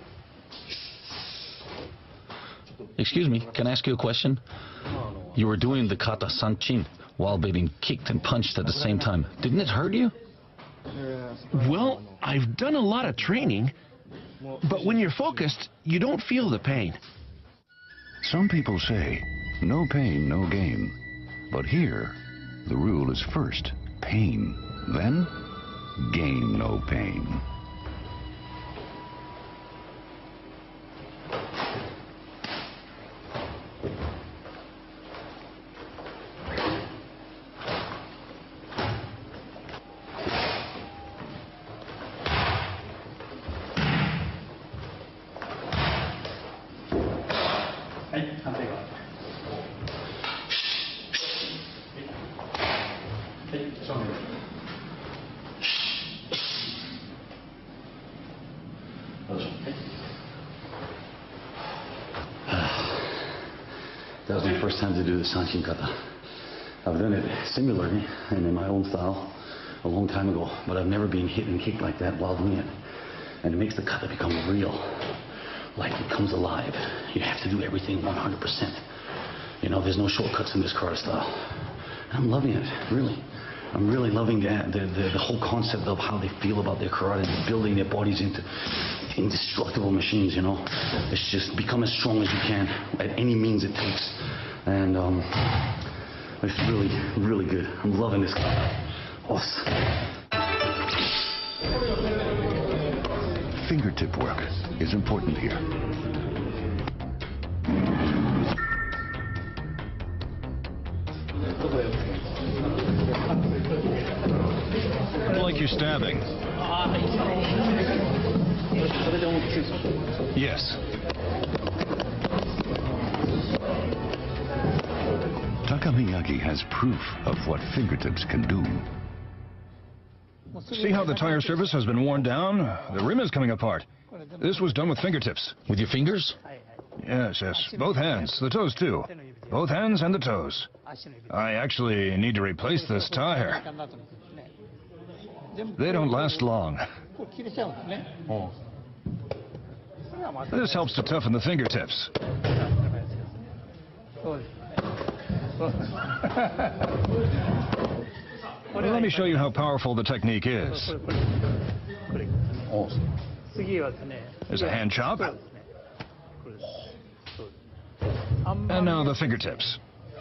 Excuse me, can I ask you a question? You were doing the kata sanchin while being kicked and punched at the same time. Didn't it hurt you? Well, I've done a lot of training, but when you're focused, you don't feel the pain. Some people say, no pain, no gain. But here, the rule is first, pain, then gain no pain. That was my first time to do the Sanshin kata. I've done it similarly and in my own style a long time ago, but I've never been hit and kicked like that while doing it. And it makes the kata become real, like it comes alive. You have to do everything 100%. You know, there's no shortcuts in this karate style. And I'm loving it, really. I'm really loving the whole concept of how they feel about their karate and building their bodies into indestructible machines, you know. It's just become as strong as you can at any means it takes. And it's really, really good. I'm loving this karate. Awesome. Fingertip work is important here. Like you're stabbing. Yes. Takamiyagi has proof of what fingertips can do. See how the tire surface has been worn down? The rim is coming apart. This was done with fingertips. With your fingers? Yes, yes. Both hands. The toes, too. Both hands and the toes. I actually need to replace this tire. They don't last long. This helps to toughen the fingertips. Let me show you how powerful the technique is. There's a hand chop. And now the fingertips.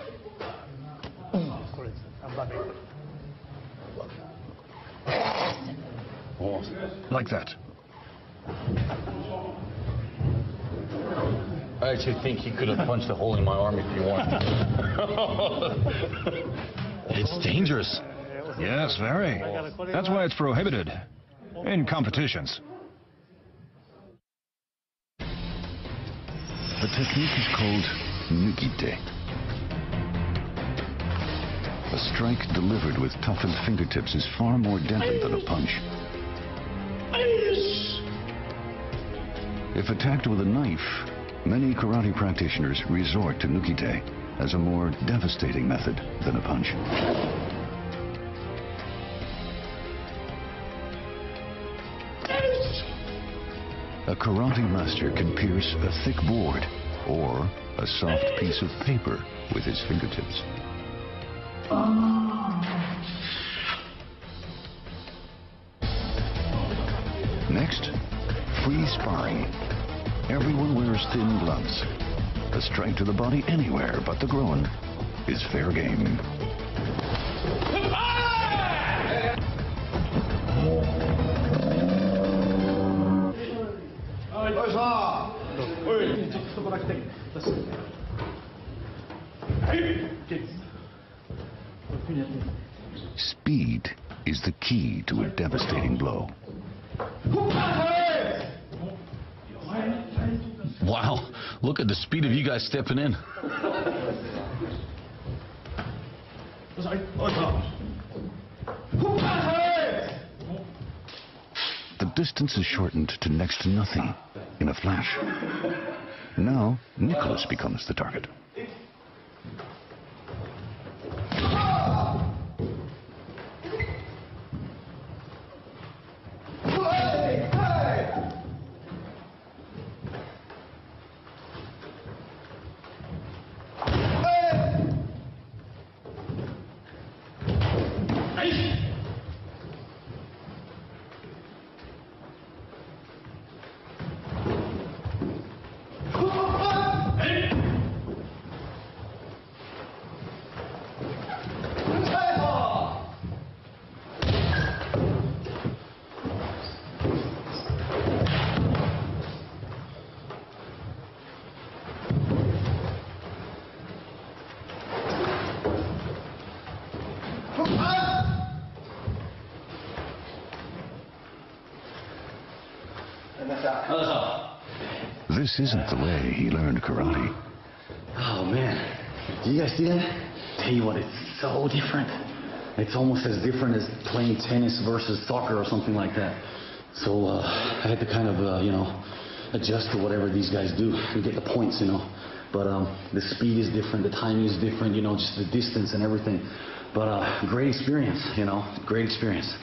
Like that. I actually think he could have punched a hole in my arm if he wanted. It's dangerous. Yes, very. That's why it's prohibited in competitions. The technique is called nukite. A strike delivered with toughened fingertips is far more deadly than a punch. If attacked with a knife, many karate practitioners resort to nukite as a more devastating method than a punch. A karate master can pierce a thick board or a soft piece of paper with his fingertips. Next, free sparring. Everyone wears thin gloves. A strike to the body anywhere but the groin is fair game. Speed is the key to a devastating blow. Wow, look at the speed of you guys stepping in. The distance is shortened to next to nothing in a flash. Now, Nicholas becomes the target. This isn't the way he learned karate. Oh man, do you guys see that? Tell you what, it's so different. It's almost as different as playing tennis versus soccer or something like that. So I had to kind of, adjust to whatever these guys do to get the points, But the speed is different, the timing is different, just the distance and everything. But great experience, great experience.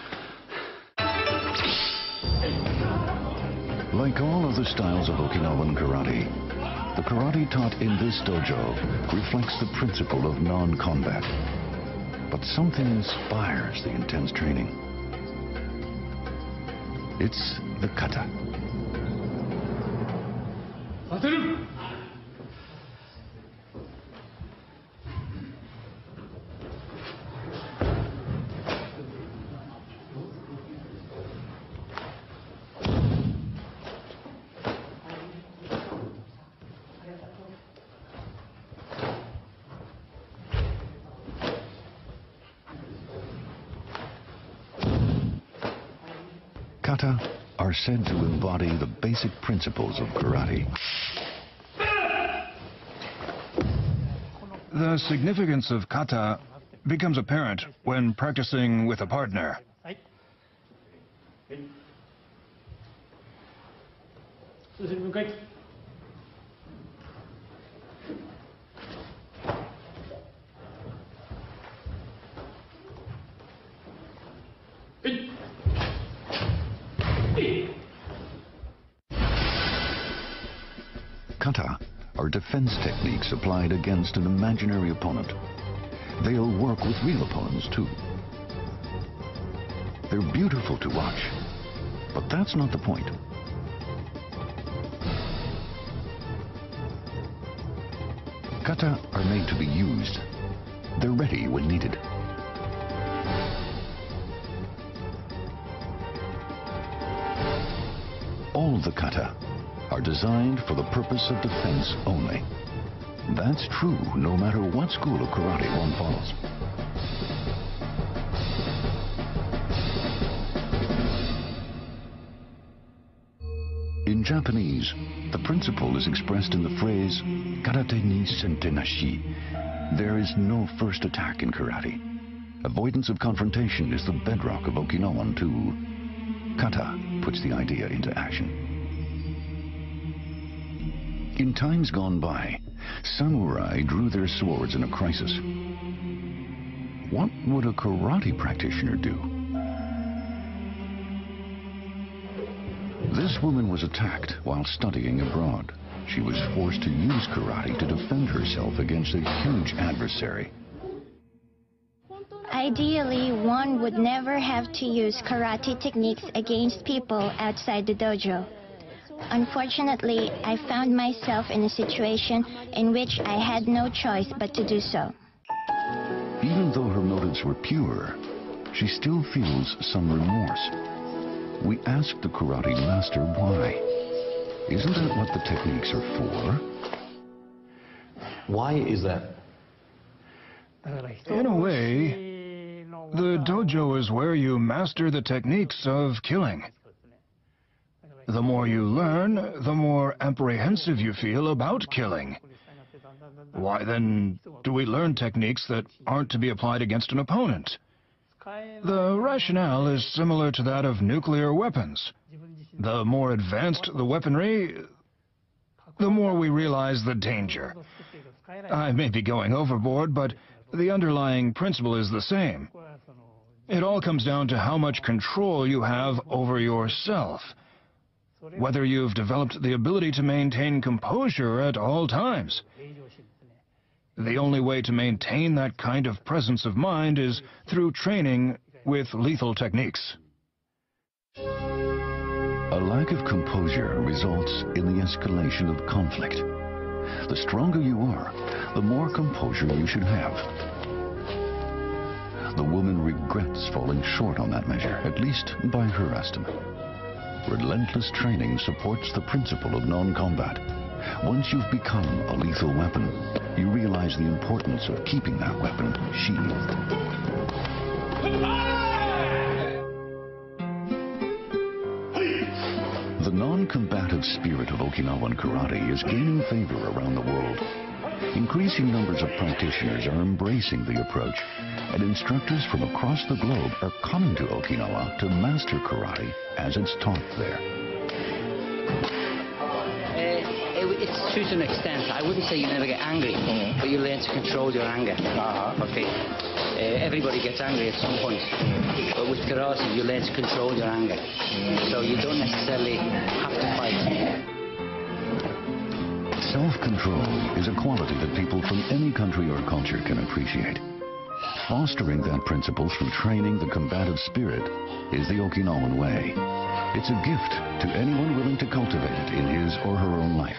Like all other styles of Okinawan karate, the karate taught in this dojo reflects the principle of non-combat. But something inspires the intense training. It's the kata. Kata are said to embody the basic principles of karate. The significance of kata becomes apparent when practicing with a partner. Kata are defense techniques applied against an imaginary opponent. They'll work with real opponents too. They're beautiful to watch, but that's not the point. Kata are made to be used. They're ready when needed. All the kata are designed for the purpose of defense only. That's true no matter what school of karate one follows. In Japanese, the principle is expressed in the phrase karate ni sentenashi. There is no first attack in karate. Avoidance of confrontation is the bedrock of Okinawan too. Kata puts the idea into action. In times gone by, samurai drew their swords in a crisis. What would a karate practitioner do? This woman was attacked while studying abroad. She was forced to use karate to defend herself against a huge adversary. Ideally, one would never have to use karate techniques against people outside the dojo. Unfortunately, I found myself in a situation in which I had no choice but to do so. Even though her motives were pure, she still feels some remorse. We asked the karate master why. Isn't that what the techniques are for? Why is that? In a way, the dojo is where you master the techniques of killing. The more you learn, the more apprehensive you feel about killing. Why then do we learn techniques that aren't to be applied against an opponent? The rationale is similar to that of nuclear weapons. The more advanced the weaponry, the more we realize the danger. I may be going overboard, but the underlying principle is the same. It all comes down to how much control you have over yourself. Whether you've developed the ability to maintain composure at all times. The only way to maintain that kind of presence of mind is through training with lethal techniques. A lack of composure results in the escalation of conflict. The stronger you are, the more composure you should have. The woman regrets falling short on that measure, at least by her estimate. Relentless training supports the principle of non-combat. Once you've become a lethal weapon, you realize the importance of keeping that weapon sheathed. The non-combative spirit of Okinawan karate is gaining favor around the world. Increasing numbers of practitioners are embracing the approach, and instructors from across the globe are coming to Okinawa to master karate as it's taught there. It's to an extent. I wouldn't say you never get angry, but you learn to control your anger. Okay. Everybody gets angry at some point, but with karate you learn to control your anger. So you don't necessarily have to fight. Self-control is a quality that people from any country or culture can appreciate. Fostering that principle through training the combative spirit is the Okinawan way. It's a gift to anyone willing to cultivate it in his or her own life.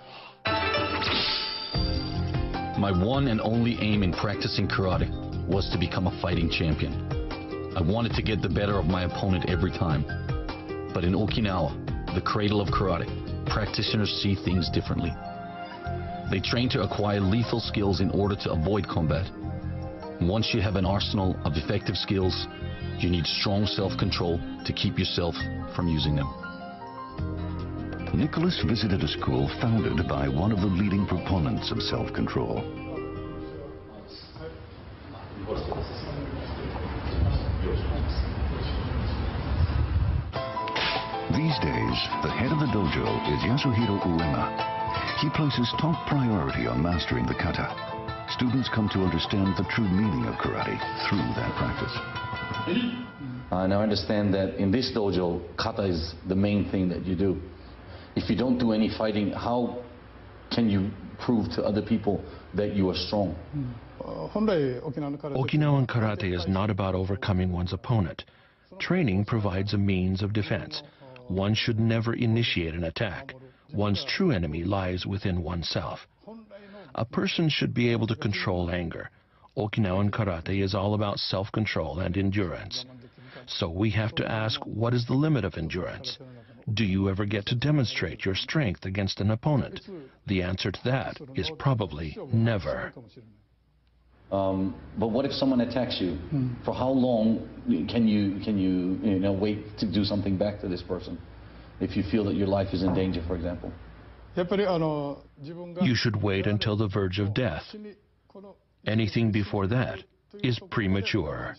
My one and only aim in practicing karate was to become a fighting champion. I wanted to get the better of my opponent every time. But in Okinawa, the cradle of karate, practitioners see things differently. They train to acquire lethal skills in order to avoid combat. Once you have an arsenal of effective skills, you need strong self-control to keep yourself from using them. Nicholas visited a school founded by one of the leading proponents of self-control. These days, the head of the dojo is Yasuhiro Uema. He places top priority on mastering the kata. Students come to understand the true meaning of karate through that practice. Now I understand that in this dojo, kata is the main thing that you do. If you don't do any fighting, how can you prove to other people that you are strong? Okinawan karate is not about overcoming one's opponent. Training provides a means of defense. One should never initiate an attack. One's true enemy lies within oneself. A person should be able to control anger. Okinawan karate is all about self-control and endurance. So we have to ask, what is the limit of endurance? Do you ever get to demonstrate your strength against an opponent? The answer to that is probably never. But what if someone attacks you? For how long can you wait to do something back to this person? If you feel that your life is in danger, for example. You should wait until the verge of death. Anything before that is premature.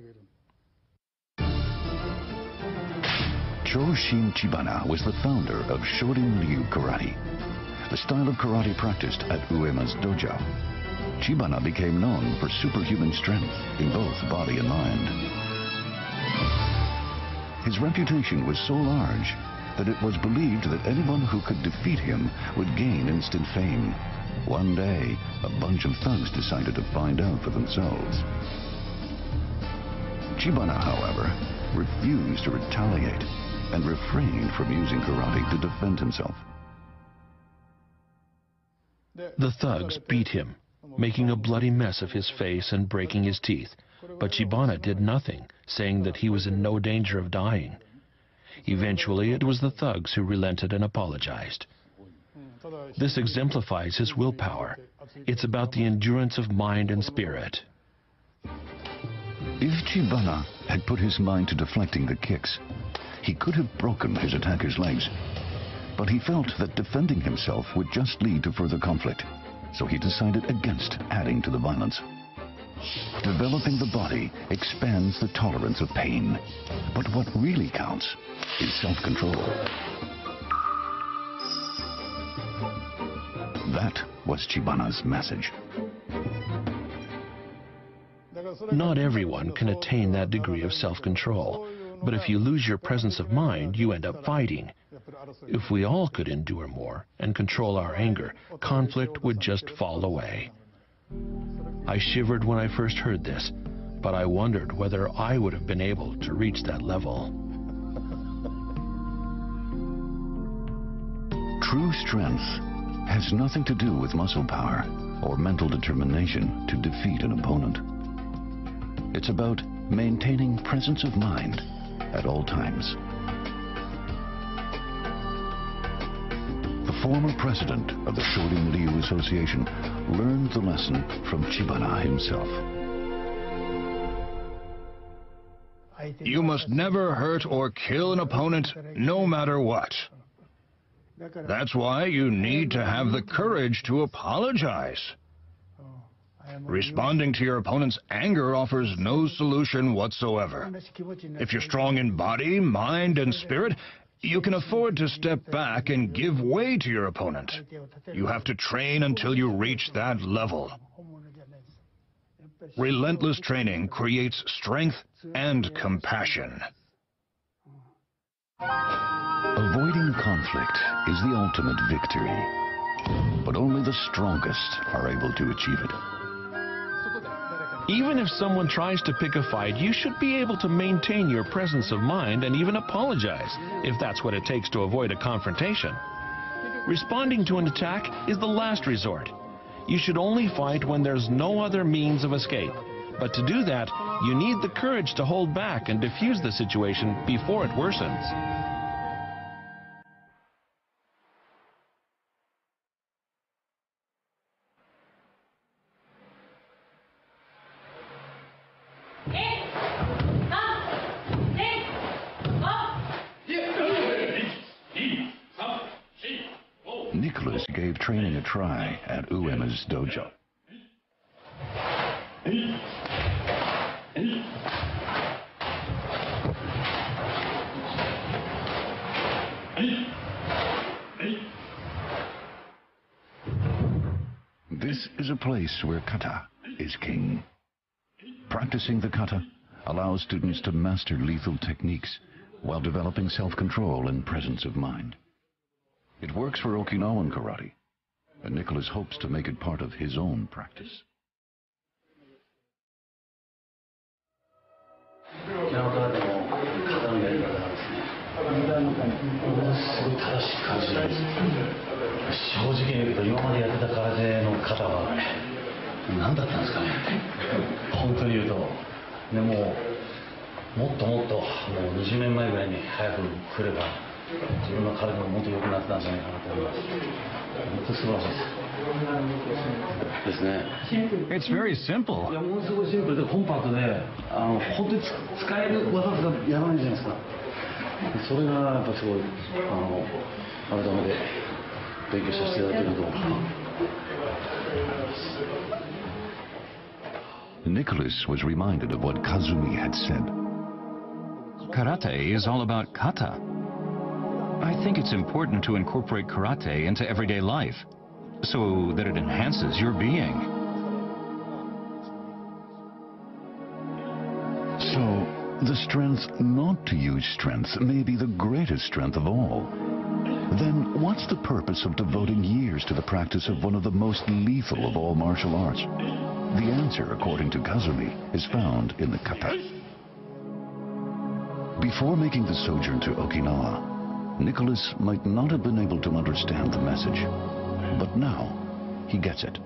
Choshin Chibana was the founder of Shorin-ryu karate, the style of karate practiced at Uema's dojo. Chibana became known for superhuman strength in both body and mind. His reputation was so large that it was believed that anyone who could defeat him would gain instant fame. One day, a bunch of thugs decided to find out for themselves. Chibana, however, refused to retaliate and refrained from using karate to defend himself. The thugs beat him, making a bloody mess of his face and breaking his teeth. But Chibana did nothing, saying that he was in no danger of dying. Eventually, it was the thugs who relented and apologized. This exemplifies his willpower. It's about the endurance of mind and spirit. If Chibana had put his mind to deflecting the kicks, he could have broken his attacker's legs. But he felt that defending himself would just lead to further conflict, so he decided against adding to the violence. Developing the body expands the tolerance of pain. But what really counts is self-control. That was Chibana's message. Not everyone can attain that degree of self-control, but if you lose your presence of mind, you end up fighting. If we all could endure more and control our anger, conflict would just fall away. I shivered when I first heard this, but I wondered whether I would have been able to reach that level. True strength has nothing to do with muscle power or mental determination to defeat an opponent. It's about maintaining presence of mind at all times. The former president of the Shorin-ryu Association learned the lesson from Chibana himself. You must never hurt or kill an opponent, no matter what. That's why you need to have the courage to apologize. Responding to your opponent's anger offers no solution whatsoever. If you're strong in body, mind, and spirit, you can afford to step back and give way to your opponent. You have to train until you reach that level. Relentless training creates strength and compassion. Avoiding conflict is the ultimate victory, but only the strongest are able to achieve it. Even if someone tries to pick a fight, you should be able to maintain your presence of mind and even apologize, if that's what it takes to avoid a confrontation. Responding to an attack is the last resort. You should only fight when there's no other means of escape. But to do that, you need the courage to hold back and defuse the situation before it worsens. Nicholas gave training a try at Uema's dojo. This is a place where kata is king. Practicing the kata allows students to master lethal techniques while developing self-control and presence of mind. It works for Okinawan karate, and Nicholas hopes to make it part of his own practice. It's very simple. Nicholas was reminded of what Kazumi had said. Karate is all about kata. I think it's important to incorporate karate into everyday life so that it enhances your being. So, the strength not to use strength may be the greatest strength of all. Then what's the purpose of devoting years to the practice of one of the most lethal of all martial arts? The answer, according to Kazumi, is found in the kata. Before making the sojourn to Okinawa, Nicholas might not have been able to understand the message, but now he gets it.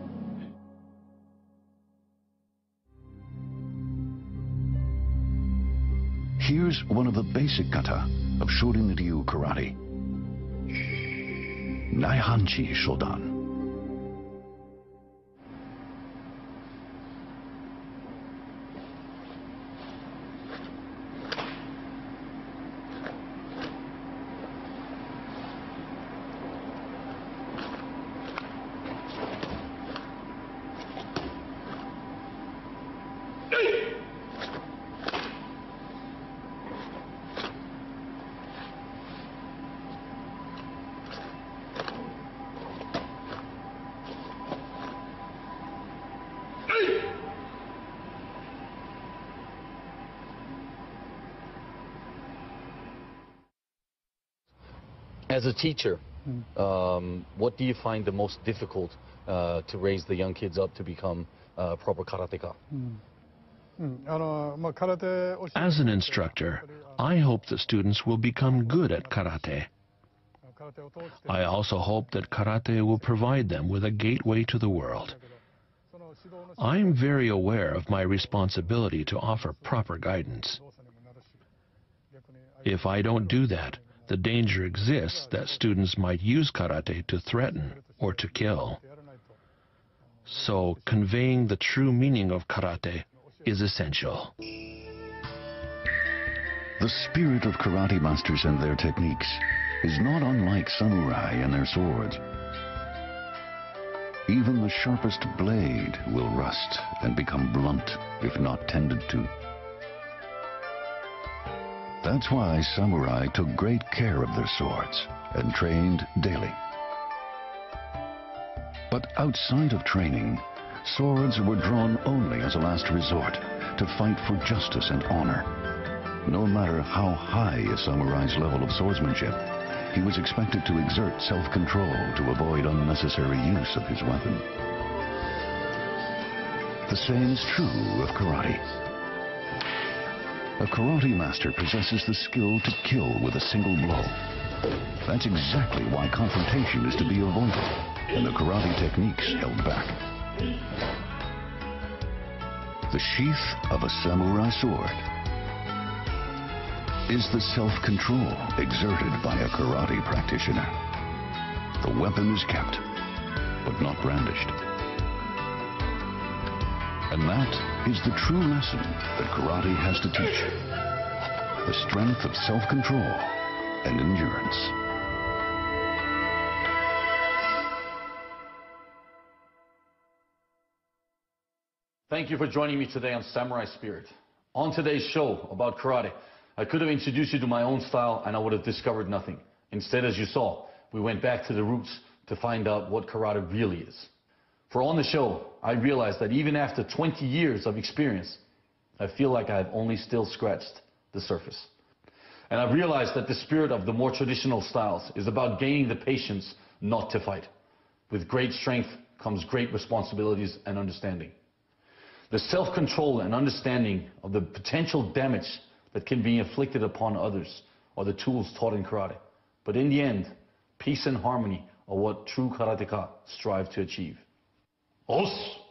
Here's one of the basic kata of Shorin-ryu karate. Naihanchi Shodan. As a teacher, what do you find the most difficult to raise the young kids up to become proper karateka? As an instructor, I hope the students will become good at karate. I also hope that karate will provide them with a gateway to the world. I'm very aware of my responsibility to offer proper guidance. If I don't do that, the danger exists that students might use karate to threaten or to kill. So conveying the true meaning of karate is essential. The spirit of karate masters and their techniques is not unlike samurai and their swords. Even the sharpest blade will rust and become blunt if not tended to. That's why samurai took great care of their swords and trained daily. But outside of training, swords were drawn only as a last resort to fight for justice and honor. No matter how high a samurai's level of swordsmanship, he was expected to exert self-control to avoid unnecessary use of his weapon. The same is true of karate. A karate master possesses the skill to kill with a single blow. That's exactly why confrontation is to be avoided and the karate techniques held back. The sheath of a samurai sword is the self-control exerted by a karate practitioner. The weapon is kept, but not brandished. And that is the true lesson that karate has to teach. The strength of self-control and endurance. Thank you for joining me today on Samurai Spirit. On today's show about karate, I could have introduced you to my own style and I would have discovered nothing. Instead, as you saw, we went back to the roots to find out what karate really is. For on the show, I realized that even after 20 years of experience, I feel like I've only still scratched the surface. And I've realized that the spirit of the more traditional styles is about gaining the patience not to fight. With great strength comes great responsibilities and understanding. The self-control and understanding of the potential damage that can be inflicted upon others are the tools taught in karate. But in the end, peace and harmony are what true karateka strive to achieve. Os!